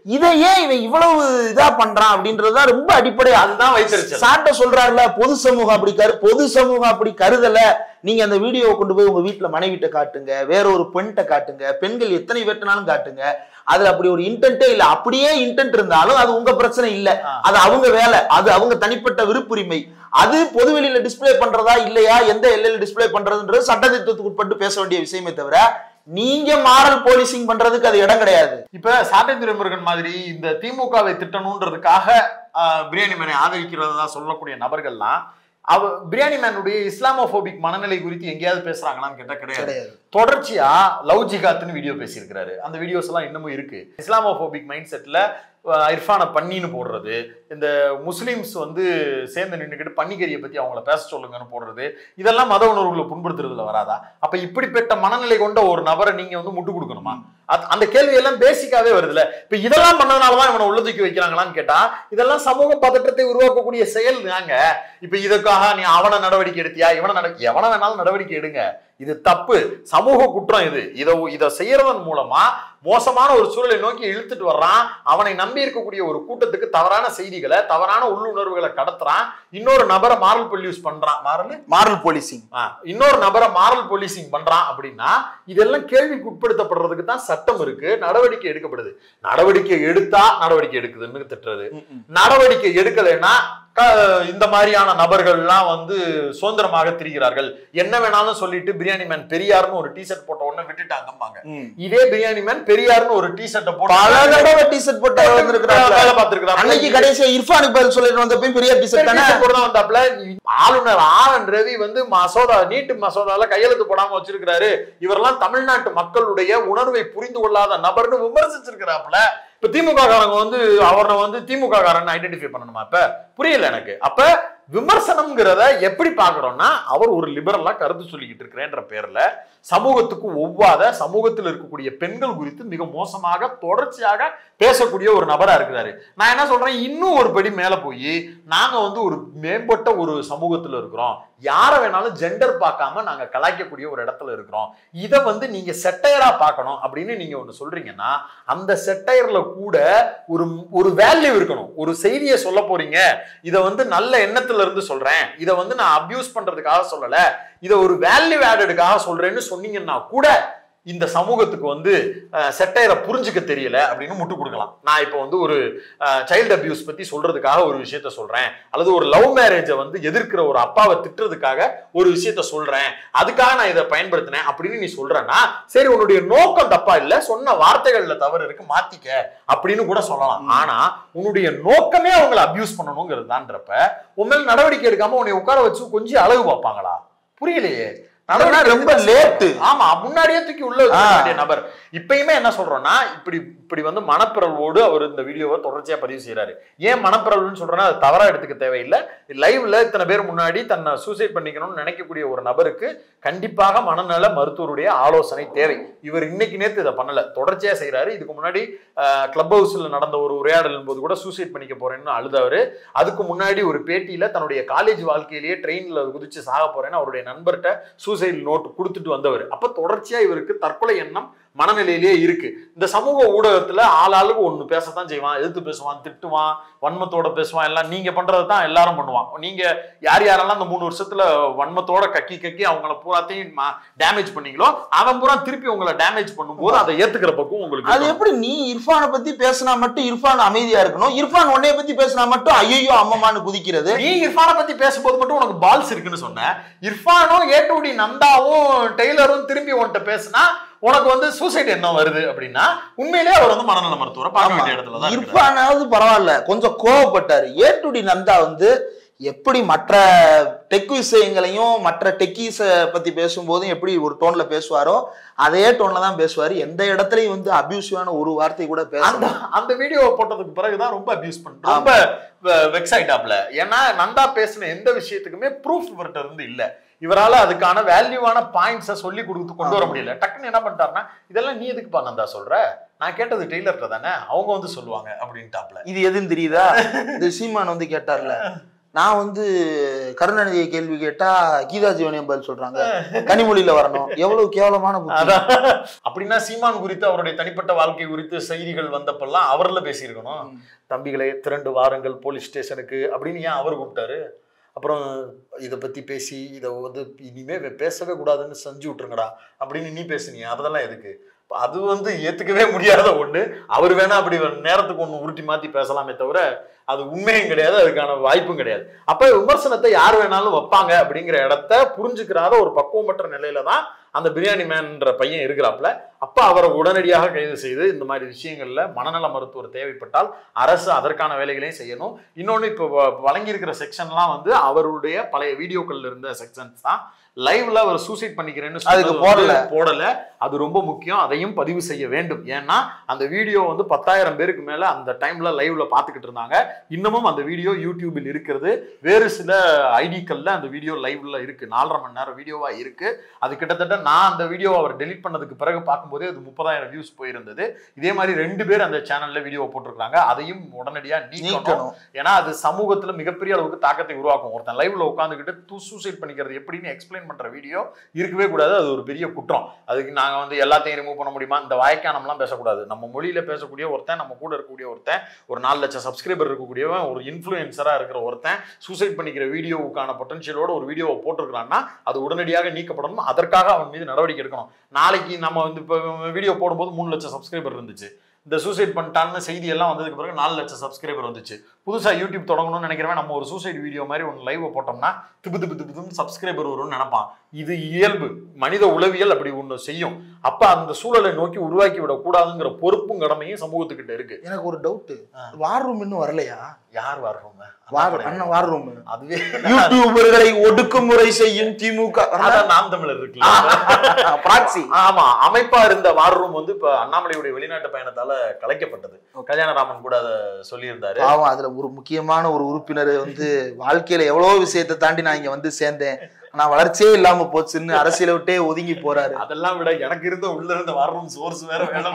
இதை ஏன் இவன் இவ்வளவு இதா பண்றான் அப்படின்றதுதான் ரொம்ப அடிப்படை. அதுதான் வைத்திருச்சு. சாட்ட சொல்றாருல பொது சமூகம் அப்படி கரு பொது சமூகம் அப்படி கருதல. நீங்க அந்த வீடியோவை கொண்டு போய் உங்க வீட்டுல மனைவிட்ட காட்டுங்க, வேற ஒரு பெண்கிட்ட காட்டுங்க, பெண்கள் எத்தனை வெட்டினாலும் காட்டுங்க. அதுல அப்படி ஒரு இன்டென்ட்டே இல்ல. அப்படியே இன்டென்ட் இருந்தாலும் அது உங்க பிரச்சனை இல்ல, அது அவங்க வேலை, அது அவங்க தனிப்பட்ட விருப்புரிமை. அது பொதுவெளியில டிஸ்பிளே பண்றதா இல்லையா, எந்த எல்லையில டிஸ்பிளே பண்றதுன்றது சட்டத்திட்டத்துக்கு உட்பட்டு பேச வேண்டிய விஷயமே தவிர நீங்க மாரல் போலீசிங் பண்றதுக்கு அது இடம் கிடையாது. இப்ப சாட்டை துரைமுருகன் மாதிரி இந்த திமுகவை திட்டணுன்றதுக்காக பிரியாணி மேனை ஆதரிக்கிறதா சொல்லக்கூடிய நபர்கள்லாம் அவ பிரியாணி மேனுடைய இஸ்லாமோபோபிக் மனநிலை குறித்து எங்கேயாவது பேசுறாங்களான்னு கேட்டா கிடையாது. தொடர்ச்சியா லவ் ஜிகாத்னு வீடியோ பேசியிருக்கிறாரு. அந்த வீடியோஸ் எல்லாம் இன்னமும் இருக்கு. இஸ்லாமோபோபிக் மைண்ட் செட்ல இர்ஃபானை பண்ணின்னு போடுறது, இந்த முஸ்லீம்ஸ் வந்து சேர்ந்து நின்றுக்கிட்டு பன்னிக்கரியை பத்தி அவங்கள பேச சொல்லுங்கன்னு போடுறது, இதெல்லாம் மத உணர்வுகளை புண்படுத்துறதுல வராதா? அப்ப இப்படிப்பட்ட மனநிலை கொண்ட ஒரு நபரை நீங்க வந்து முட்டு கொடுக்கணுமா? அந்த கேள்வி எல்லாம் பேசிக்காவே வருதுல. இப்ப இதெல்லாம் பண்ணதுனாலதான் இவனை உள்ள தூக்கி வைக்கிறாங்களான்னு கேட்டா இதெல்லாம் சமூக பதற்றத்தை உருவாக்கக்கூடிய செயல் தாங்க. இப்ப இதுக்காக நீ அவனை நடவடிக்கை எடுத்தியா, இவனை நட எவனை வேணாலும் நடவடிக்கை எடுங்க, இது தப்பு, சமூக குற்றம். இது இதை இதை செய்யறதன் மூலமா மோசமான ஒரு சூழலை நோக்கி இழுத்துட்டு வர்றான். அவனை நம்பி இருக்கக்கூடிய ஒரு கூட்டத்துக்கு தவறான செய்திகளை, தவறான உள்ளுணர்வுகளை கடத்துறான். இன்னொரு நபரை மாரல் பொல்யூஸ் பண்றான். மாரல் மாரல் போலீசிங் இன்னொரு நபரை மாரல் போலீசிங் பண்றான் அப்படின்னா இதெல்லாம் கேள்விக்கு உட்படுத்தப்படுறதுக்கு தான் சட்டம் இருக்கு, நடவடிக்கை எடுக்கப்படுது. நடவடிக்கை எடுத்தா நடவடிக்கை எடுக்குதுன்னு திட்டுறது, நடவடிக்கை எடுக்கலைன்னா இந்த மாதிரியான நபர்கள்லாம் வந்து சுதந்திரமாக திரிகிறார்கள், என்ன வேணாலும் சொல்லிட்டு பிரியாணி மேன் பெரியார்னு ஒரு டிஷர்ட் போட்ட உடனே விட்டுட்டாங்கம்பாங்க. இதே பிரியாணி மேன் பெரியார்னு ஒரு டிஷர்ட் போட்டு பல தடவை டிஷர்ட் போட்டு வேலை பார்த்திருக்கிறார். அன்னைக்கு கடைசியா இர்ஃபானுக்கு பதில் சொல்லிட்டு வந்தப்ப பெரியார் டிஷர்ட் தானே போட்டு தான் வந்தாப்ல. ஆளுநர் ஆர் என் ரவி வந்து மசோதா நீட்டு மசோதால கையெழுத்து போடாம வச்சிருக்கிறாரு, இவரெல்லாம் தமிழ்நாட்டு மக்களுடைய உணர்வை புரிந்து கொள்ளாத நபர்னு விமர்சிச்சிருக்கிறாப்ல. இப்ப திமுக காரங்க வந்து அவரை வந்து திமுக காரன் ஐடென்டிஃபை பண்ணணுமா? இப்ப புரியல எனக்கு. அப்ப விமர்சனம்ங்கிறத எப்படி பாக்குறோம்னா அவர் ஒரு லிபரலா கருத்து சொல்லிக்கிட்டு இருக்கிறேன்ற பேர்ல சமூகத்துக்கு ஒவ்வாத, சமூகத்தில் இருக்கக்கூடிய பெண்கள் குறித்து மிக மோசமாக தொடர்ச்சியாக பேசக்கூடிய ஒரு நபரா இருக்கிறாரு. நான் என்ன சொல்றேன், இன்னும் ஒரு படி மேல போய் நாங்க வந்து ஒரு மேம்பட்ட ஒரு சமூகத்துல இருக்கிறோம், யாரை வேணாலும் ஜெண்டர் பார்க்காம நாங்க கலாய்க்கக்கூடிய ஒரு இடத்துல இருக்கிறோம், இதை வந்து நீங்க செட்டையரா பார்க்கணும் அப்படின்னு நீங்க ஒண்ணு சொல்றீங்கன்னா அந்த செட்டையர்ல கூட ஒரு ஒரு வேல்யூ இருக்கணும். ஒரு செய்தியை சொல்ல போறீங்க, இதை வந்து நல்ல எண்ணத்துல இருந்து சொல்றேன், இதை வந்து நான் அபியூஸ் பண்றதுக்காக சொல்லல, இதை ஒரு வேல்யூ ஆடடுக்காக சொல்றேன்னு சொன்னீங்கன்னா கூட இந்த சமூகத்துக்கு வந்து செட்டையரை புரிஞ்சுக்க தெரியல அப்படின்னு முட்டு கொடுக்கலாம். நான் இப்போ வந்து ஒரு சைல்டு அபியூஸ் பத்தி சொல்றதுக்காக ஒரு விஷயத்த சொல்றேன், அல்லது ஒரு லவ் மேரேஜை வந்து எதிர்க்கிற ஒரு அப்பாவை திட்டுறதுக்காக ஒரு விஷயத்த சொல்றேன், அதுக்காக நான் இதை பயன்படுத்தினேன் அப்படின்னு நீ சொல்றேன்னா சரி, உன்னுடைய நோக்கம் தப்பா இல்ல, சொன்ன வார்த்தைகள்ல தவறு இருக்கு, மாத்திக்க அப்படின்னு கூட சொல்லலாம். ஆனா உன்னுடைய நோக்கமே அவங்களை அபியூஸ் பண்ணணுங்கிறது தான்றப்ப உன் மேல நடவடிக்கை எடுக்காம உன்னை உட்கார வச்சு கொஞ்சம் அழகு பார்ப்பாங்களா? புரியலையே. ரொம்ப லேட்டு. ஆமா, முன்னாடியே தூக்கி உள்ள வச்ச நபர். இப்பயுமே என்ன சொல்றோம்னா இப்படி இப்படி வந்து மனப்பிறழ்வோடு அவர் இந்த வீடியோவை தொடர்ச்சியா பதிவு செய்யறாரு. ஏன் மனப்பிறழ்வுன்னு சொல்றேன்னா அது தவறா எடுத்துக்க தேவையில்லை. லைவ்ல இத்தனை பேர் முன்னாடி தன்னை சூசைட் பண்ணிக்கணும்னு நினைக்கக்கூடிய ஒரு நபருக்கு கண்டிப்பாக மனநல மருத்துவருடைய ஆலோசனை தேவை. இவர் இன்னைக்கு நேற்று இதை பண்ணல, தொடர்ச்சியா செய்யறாரு. இதுக்கு முன்னாடி கிளப் ஹவுஸ்ல நடந்த ஒரு உரையாடலின் போது கூட சூசைட் பண்ணிக்க போறேன்னு அழுதவரு. அதுக்கு முன்னாடி ஒரு பேட்டியில தன்னுடைய காலேஜ் வாழ்க்கையிலேயே ட்ரெயின்ல குதிச்சு சாக போறேன்னு அவருடைய நண்பர்கிட்ட சூசைட் நோட் கொடுத்துட்டு வந்தவர். அப்ப தொடர்ச்சியா இவருக்கு தற்கொலை எண்ணம் மனநிலையிலேயே இருக்கு. இந்த சமூக ஊடகத்துல ஆளாளுக்கு ஒண்ணு பேசத்தான் செய்வான், எதிர்த்து பேசுவான், திட்டுவான், வன்மத்தோட பேசுவான், எல்லாம் நீங்க பண்றது தான் எல்லாரும் பண்ணுவான். நீங்க யார் யாரெல்லாம் இந்த மூணு வருஷத்துல வன்மத்தோட கக்கி கக்கி அவங்கள பூராத்தையும் டேமேஜ் பண்ணீங்களோ அவன் பூரா திருப்பி உங்களை டேமேஜ் பண்ணும்போது அதை ஏத்துக்கிற பக்கம் உங்களுக்கு. அது எப்படி நீ இர்ஃபானை பத்தி பேசினா மட்டும் இர்ஃபான் அமைதியா இருக்கணும், இர்ஃபான் உன்னைய பத்தி பேசினா மட்டும் ஐயோ அம்மமான்னு குதிக்கிறது? நீ இர்ஃபானை பத்தி பேசும்போது மட்டும் உனக்கு பால்ஸ் இருக்குன்னு சொன்ன, இர்ஃபானும் ஏட்டுடி நந்தாவும் டெய்லரும் திரும்பி உன்கிட்ட பேசினா உனக்கு வந்து சூசைட் என்ன வருது அப்படின்னா உண்மையிலேயே அவர் வந்து மனநல மருத்துவரை பார்க்க வேண்டிய இடத்துல தான். இர்ஃபானாவது பரவாயில்ல, கொஞ்சம் கோவப்பட்டாரு. ஏட்டுடி நந்தா வந்து எப்படி மற்ற டெக் விஷயங்களையும் மற்ற டெக்கீஸ பத்தி பேசும்போதும் எப்படி ஒரு டோன்ல பேசுவாரோ அதே டோன்ல தான் பேசுவாரு. எந்த இடத்துலயும் வந்து அபியூசிவான ஒரு வார்த்தை கூட பேச. அந்த வீடியோ போட்டதுக்கு பிறகுதான் ரொம்ப அபியூஸ் பண்ணிட்டு ரொம்ப வெக்ஸ் ஆயிட்டாப்ல. ஏன்னா நந்தா பேசின எந்த விஷயத்துக்குமே ப்ரூஃப் இவர்கிட்ட இருந்து இல்ல. இவரால அதுக்கான வேல்யூவான பாயிண்ட்ஸை சொல்லி கொடுத்து கொண்டு வர முடியல. டக்குன்னு என்ன பண்ணிட்டாருன்னா இதெல்லாம் நீ எதுக்குப்பா நந்தா சொல்ற, நான் கேட்டது டெய்லர்கிட்ட தானே, அவங்க வந்து சொல்லுவாங்க அப்படின்ட்டாப்ல. இது எதுன்னு தெரியுதா? இந்த சீமான் வந்து கேட்டார்ல, நான் வந்து கருணாநிதியை கேள்வி கேட்டா கீதா ஜீவனியம் பதில் சொல்றாங்க, கனிமொழியில வரணும். எவ்வளவு கேவலமான புத்தி. அப்படின்னா சீமான் குறித்து அவருடைய தனிப்பட்ட வாழ்க்கை குறித்து செய்திகள் வந்தப்பெல்லாம் அவர்ல பேசியிருக்கணும். தம்பிகளே திரண்டு வாருங்கள் போலீஸ் ஸ்டேஷனுக்கு அப்படின்னு ஏன் அவர் கூப்பிட்டாரு? அப்புறம் இதை பத்தி பேசி இதை வந்து இனிமே பேசவே கூடாதுன்னு செஞ்சு விட்டுருங்கடா அப்படின்னு நீ பேசுனீங்க, அதெல்லாம் எதுக்கு? அது வந்து ஏத்துக்கவே முடியாத ஒண்ணு. அவர் வேணா அப்படி நேரத்துக்கு ஒண்ணு உருட்டி மாத்தி பேசலாமே தவிர அது உண்மையும் கிடையாது, அதுக்கான வாய்ப்பும் கிடையாது. அப்ப விமர்சனத்தை யார் வேணாலும் வைப்பாங்க அப்படிங்கிற இடத்த புரிஞ்சுக்கிறாத ஒரு பக்குவமற்ற நிலையில தான் அந்த பிரியாணி மேன்ற பையன் இருக்கிறாப்புல. அப்ப அவரை உடனடியாக கைது செய்து இந்த மாதிரி விஷயங்கள்ல மனநல மருத்துவர் தேவைப்பட்டால் அரசு அதற்கான வேலைகளையும் செய்யணும். இன்னொன்னு இப்போ வழங்கியிருக்கிற செக்ஷன்லாம் வந்து அவருடைய பழைய வீடியோக்கள்ல இருந்த செக்ஷன்ஸ் தான். லைவ்ல அவர் சூசைட் பண்ணிக்கிறேன்னு அதுக்கு போடல போடல அது ரொம்ப முக்கியம். அதையும் பதிவு செய்ய வேண்டும். ஏன்னா அந்த வீடியோ வந்து பத்தாயிரம் பேருக்கு மேல அந்த டைம்ல லைவ்ல பாத்துக்கிட்டு இருந்தாங்க. இன்னமும் அந்த வீடியோ யூடியூபில் இருக்கிறது. வேறு சில ஐடிக்கள்ல அந்த வீடியோ லைவ்ல இருக்கு. நாலரை மணி நேரம் வீடியோவா இருக்கு. அது கிட்டத்தட்ட நான் அந்த வீடியோ அவர் டெலிட் பண்ணதுக்கு பிறகு பார்க்கும்போதே அது முப்பதாயிரம் வியூஸ் போயிருந்தது. இதே மாதிரி ரெண்டு பேர் அந்த சேனல்ல வீடியோ போட்டிருக்காங்க. அதையும் உடனடியா நீக்கணும். ஏன்னா அது சமூகத்துல மிகப்பெரிய அளவுக்கு தாக்கத்தை உருவாக்கும். ஒருத்தன் லைவ்ல உட்காந்துக்கிட்டு தூ சூசைட் பண்ணிக்கிறது எப்படின்னு எக்ஸ்பிளைன் பண்ற வீடியோ இருக்கவே கூடாது. அது ஒரு பெரிய குற்றம். அதுக்கு நாங்க வந்து எல்லாத்தையும் ரிமூவ் பண்ண முடியுமா? இந்த வாய்க்கானம்லாம் பேசக்கூடாது. நம்ம மொழியில பேசக்கூடிய ஒருத்தன், நம்ம கூட இருக்கக்கூடிய ஒருத்தன், ஒரு நாலு லட்சம் சப்ஸ்கிரைபர் இருக்கக்கூடியவன், ஒரு இன்ஃப்ளூயன்சரா இருக்கிற ஒருத்தன் சூசைட் பண்ணிக்கிற வீடியோவுக்கான பொட்டன்ஷியலோட ஒரு வீடியோவை போட்டிருக்கிறான்னா அது உடனடியாக நீக்கப்படணும். அதற்காக அவன் மீது நடவடிக்கை எடுக்கணும். நாளைக்கு நம்ம வந்து இப்போ வீடியோ போடும்போது மூணு லட்சம் சப்ஸ்கிரைபர் இருந்துச்சு. இந்த சூசைட் பண்ணிட்டான்னு செய்தி எல்லாம் வந்ததுக்கு பிறகு நாலு லட்சம் சப்ஸ்கிரைபர் வந்துச்சு. புதுசா யூடியூப் தொடங்கணும்னு நினைக்கிறவன் நம்ம ஒரு சூசைட் வீடியோ மாதிரி ஒன்று லைவ் போட்டோம்னா திப்பு திப்பு திப்பு சப்ஸ்கிரைபர் வரும்னு நினைப்பான். இது இயல்பு, மனித உளவியல் அப்படி ஒன்று செய்யும். அப்ப அந்த சூழலை நோக்கி உருவாக்கி விடக்கூடாதுங்கிற பொறுப்பும் கடமையும் சமூகத்துக்கிட்ட இருக்கு. எனக்கு ஒரு டவுட், வார் ரூம் இன்னும் வரலையா? யார் வார் ரூம்? வார் ரூம் அதுவே யூடியூபர்களை ஒடுக்குமுறை செய்யும் திமுக நாம் தமிழர் இருக்குல்ல, ஆமா அமைப்பா இருந்த வார் ரூம் வந்து இப்ப அண்ணாமலையுடைய வெளிநாட்டு பயணத்தால கலைக்கப்பட்டது. கல்யாணராமன் கூட அதை சொல்லியிருந்தாரு. ஆமா, அதுல ஒரு முக்கியமான ஒரு உறுப்பினர் வந்து வாழ்க்கையில எவ்வளவு விஷயத்தை தாண்டி நான் இங்க வந்து சேர்ந்தேன், நான் வளர்ச்சியே இல்லாம போச்சுன்னு அரசியலை விட்டே ஒதுங்கி போறாரு. அதெல்லாம் விட எனக்கு இருந்த உள்ள இருந்த வார் ரூம் சோர்ஸ் வேற வேலை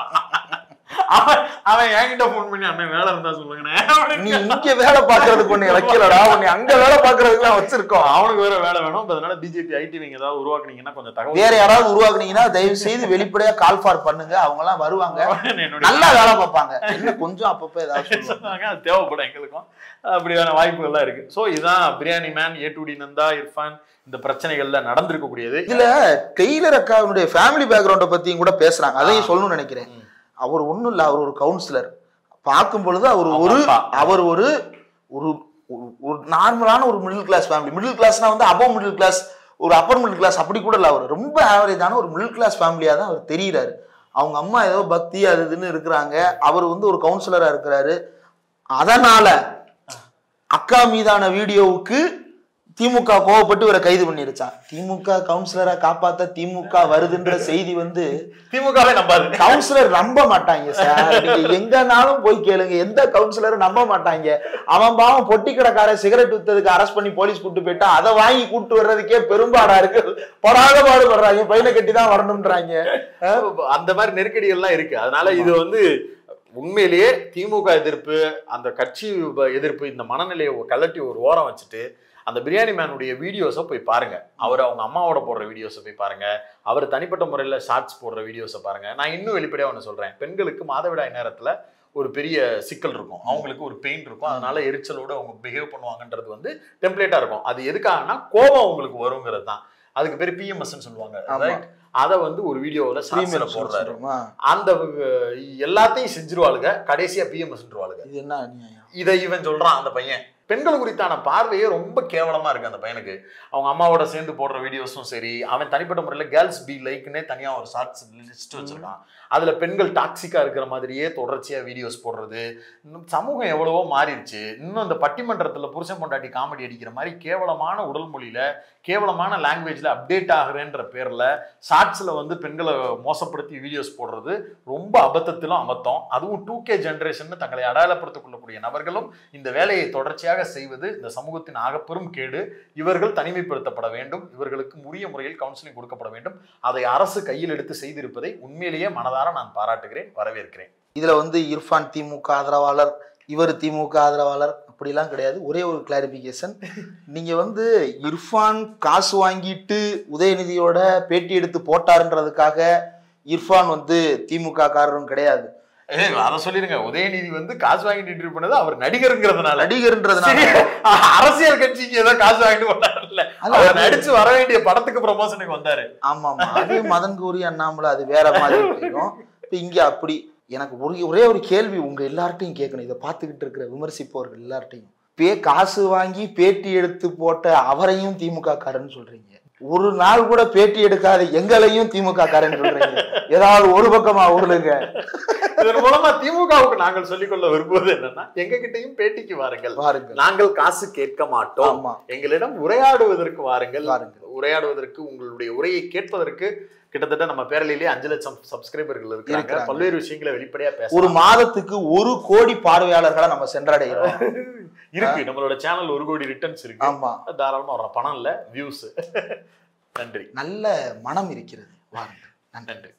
அவன் அவன் என்கிட்ட போன் பண்ணி அண்ணன் வேலை இருந்தா சொல்லுங்க, நீ இங்க வேலை பாக்குறதுக்கு ஒண்ணு வைக்கலடா, உன்னை அங்க வேலை பாக்குறதுக்கு எல்லாம் வச்சிருக்கோம். அவனுக்கு வேற வேலை வேணும். அதனால பிஜேபி ஐடி நீங்க ஏதாவது உருவாக்குனீங்கன்னா கொஞ்சம் தகவல், வேற யாராவது உருவாக்குனீங்கன்னா தயவு செய்து வெளிப்படையா கால் ஃபார் பண்ணுங்க. அவங்க எல்லாம் வருவாங்க, நல்லா வேலை பார்ப்பாங்க. இன்னும் கொஞ்சம் அப்பப்ப ஏதாவது சொன்னாங்க, அது தேவைப்படும் எங்களுக்கும். அப்படியான வாய்ப்புகள்லாம் இருக்கு. சோ இதுதான் Biryani Man, A to D Nandha, Irfan இந்த பிரச்சனைகள்ல நடந்திருக்கக்கூடியது. இதுல டெய்லர் அக்காவுடைய ஃபேமிலி பேக்ரவுண்டை பத்தியும் கூட பேசுறாங்க. அதையும் சொல்லணும்னு நினைக்கிறேன். அவர் ஒண்ணும் இல்ல, அவர் ஒரு கவுன்சிலர். பார்க்கும் பொழுது அவர் ஒரு அவர் ஒரு ஒரு நார்மலான ஒரு மிடில் கிளாஸ் ஃபேமிலி. மிடில் கிளாஸ்னா வந்து அபவ் மிடில் கிளாஸ், ஒரு அப்பர் மிடில் கிளாஸ் அப்படி கூட இல்ல. அவர் ரொம்ப ஆவரேஜான ஒரு மிடில் கிளாஸ் ஃபேமிலியா தான் அவர் தெரிகிறாரு. அவங்க அம்மா ஏதோ பக்தி அது இதுன்னு இருக்கிறாங்க, அவர் வந்து ஒரு கவுன்சிலரா இருக்கிறாரு. அதனால அக்கா மீதான வீடியோவுக்கு திமுக கோவப்பட்டு இவரை கைது பண்ணிருச்சான். திமுக கவுன்சிலரா காப்பாத்த திமுக வருதுன்ற செய்தி வந்து திமுகவே நம்பாது, கவுன்சிலர் நம்ப மாட்டாங்க சார். நீங்க எங்கனாலும் போய் கேளுங்க, எந்த கவுன்சிலரும் நம்ப மாட்டாங்க. அவன் பாவம் பொட்டி கடைக்கார சிகரெட் வித்ததுக்கு அரெஸ்ட் பண்ணி போலீஸ் கூட்டு போயிட்டா அதை வாங்கி கூட்டு வர்றதுக்கே பெரும்பாடா இருக்கு. படாத பாடுபடுறாங்க, பையனை கட்டி தான் வரணும்ன்றாங்க. அந்த மாதிரி நெருக்கடிகள் எல்லாம் இருக்கு. அதனால இது வந்து உண்மையிலேயே திமுக எதிர்ப்பு, அந்த கட்சி எதிர்ப்பு, இந்த மனநிலையை கலட்டி ஒரு ஓரம் வச்சுட்டு அந்த பிரியாணி மேனுடைய வீடியோஸை போய் பாருங்க. அவர் அவங்க அம்மாவோட போடுற வீடியோஸை போய் பாருங்க. அவர் தனிப்பட்ட முறையில் ஷார்ட்ஸ் போடுற வீடியோஸை பாருங்க. நான் இன்னும் வெளிப்படையாக ஒன்று சொல்றேன், பெண்களுக்கு மாதவிடாய் நேரத்தில் ஒரு பெரிய சிக்கல் இருக்கும், அவங்களுக்கு ஒரு பெயின் இருக்கும், அதனால எரிச்சலோடு அவங்க பிஹேவ் பண்ணுவாங்கன்றது வந்து டெம்ப்ளேட்டா இருக்கும். அது எதுக்காகனா கோபம் அவங்களுக்கு வருங்கிறது தான். அதுக்கு பேர் பிஎம்எஸ்ன்னு சொல்லுவாங்க. அதை வந்து ஒரு வீடியோவில் ஸ்ட்ரீம்ல போடுறாரு. அந்த எல்லாத்தையும் செஞ்சிருவாளுங்க, கடைசியா பிஎம்எஸ்ன்றுவாளுங்க. இது என்ன இதை இவன் சொல்றான் அந்த பையன். பெண்கள் குறித்தான பார்வையே ரொம்ப கேவலமா இருக்கு அந்த பையனுக்கு. அவங்க அம்மாவோட சேர்ந்து போடுற வீடியோஸும் சரி, அவன் தனிப்பட்ட முறையில் கேர்ள்ஸ் பி லைக்னே தனியா ஒரு ஷார்ட்ஸ் லிஸ்ட் வச்சிருக்கான். அதுல பெண்கள் டாக்ஸிக்கா இருக்கிற மாதிரியே தொடர்ச்சியா வீடியோஸ் போடுறது. இன்னும் சமூகம் எவ்வளவோ மாறிடுச்சு. இன்னும் இந்த பட்டிமன்றத்துல புருஷன் பொண்டாட்டி காமெடி அடிக்கிற மாதிரி கேவலமான உடல் மொழியில, கேவலமான லாங்குவேஜ்ல அப்டேட் ஆகுறேன்ற பேர்ல ஷார்ட்ஸ்ல வந்து பெண்களை மோசப்படுத்தி வீடியோஸ் போடுறது ரொம்ப அபத்தத்திலும் அமத்தம். அதுவும் டூ கே ஜென்ரேஷன் தங்களை அடையாளப்படுத்திக் கொள்ளக்கூடிய நபர்களும் இந்த வேலையை தொடர்ச்சியாக செய்வது இந்த சமூகத்தின் ஆகப்பெரும் கேடு. இவர்கள் தனிமைப்படுத்தப்பட வேண்டும். இவர்களுக்கு உரிய முறையில் கவுன்சிலிங் கொடுக்கப்பட வேண்டும். அதை அரசு கையில் எடுத்து செய்திருப்பதை உண்மையிலேயே மனதார நான் பாராட்டுகிறேன், வரவேற்கிறேன். இதுல வந்து இர்ஃபான் திமுக ஆதரவாளர், இவர் திமுக ஆதரவாளர், அப்படிலாம் கிடையாது. ஒரே ஒரு கிளாரிபிகேஷன், நீங்க வந்து இர்ஃபான் காசு வாங்கிட்டு உதயநிதியோட பேட்டி எடுத்து போட்டாருன்றதுக்காக இர்ஃபான் வந்து திமுக காரரும் கிடையாது. அதை சொல்லிருங்க. உதயநிதி வந்து காசு வாங்கிட்டு இன்டர்வியூ பண்ணது அவர் நடிகருங்கிறதுனால, நடிகர்ன்றதுனால அரசியல் கட்சிக்கு ஏதோ காசு வாங்கிட்டு வந்தாருல்ல, அவர் நடிச்சு வர வேண்டிய படத்துக்கு ப்ரமோஷனுக்கு வந்தாரு. ஆமா ஆமா, அது மதன் கௌரி அண்ணாமலை அது வேற மாதிரி இருக்கும். இப்ப இங்க அப்படி எனக்கு ஒரு ஒரே ஒரு கேள்வி உங்க எல்லார்ட்டையும் கேட்கணும், இதை பார்த்துக்கிட்டு இருக்கிற விமர்சிப்பவர்கள் எல்லார்ட்டையும். பே காசு வாங்கி பேட்டி எடுத்து போட்ட அவரையும் திமுக காரன்னு சொல்றீங்க, ஒரு நாள் கூட பேட்டி எடுக்காத எங்களையும் திமுக காரன்னு சொல்றீங்க. ஏதாவது ஒரு பக்கமா உருளுங்க. இதன் மூலமா திமுகவுக்கு நாங்கள் சொல்லிக்கொள்ள விரும்புவது என்னன்னா, எங்க கிட்டையும் பேட்டிக்கு வாருங்கள், வாருங்கள். நாங்கள் காசு கேட்க மாட்டோம், எங்களிடம் உரையாடுவதற்கு வாருங்கள், உரையாடுவதற்கு உங்களுடைய உரையை கேட்பதற்கு கிட்டத்தட்ட நம்ம பேரலையிலேயே அஞ்சு லட்சம் சப்ஸ்கிரைபர்கள் இருக்காங்க. பல்வேறு விஷயங்களை வெளிப்படையா பேச, ஒரு மாதத்துக்கு ஒரு கோடி பார்வையாளர்களை நம்ம சென்றடைகிறோம். இருக்கு நம்மளோட சேனல் ஒரு கோடி ரிட்டர்ன்ஸ் இருக்கு. ஆமா, தாராளமா வர பணம் இல்ல, வியூஸ். நன்றி. நல்ல மனம் இருக்கிறது. வாருங்கள். நன்றி.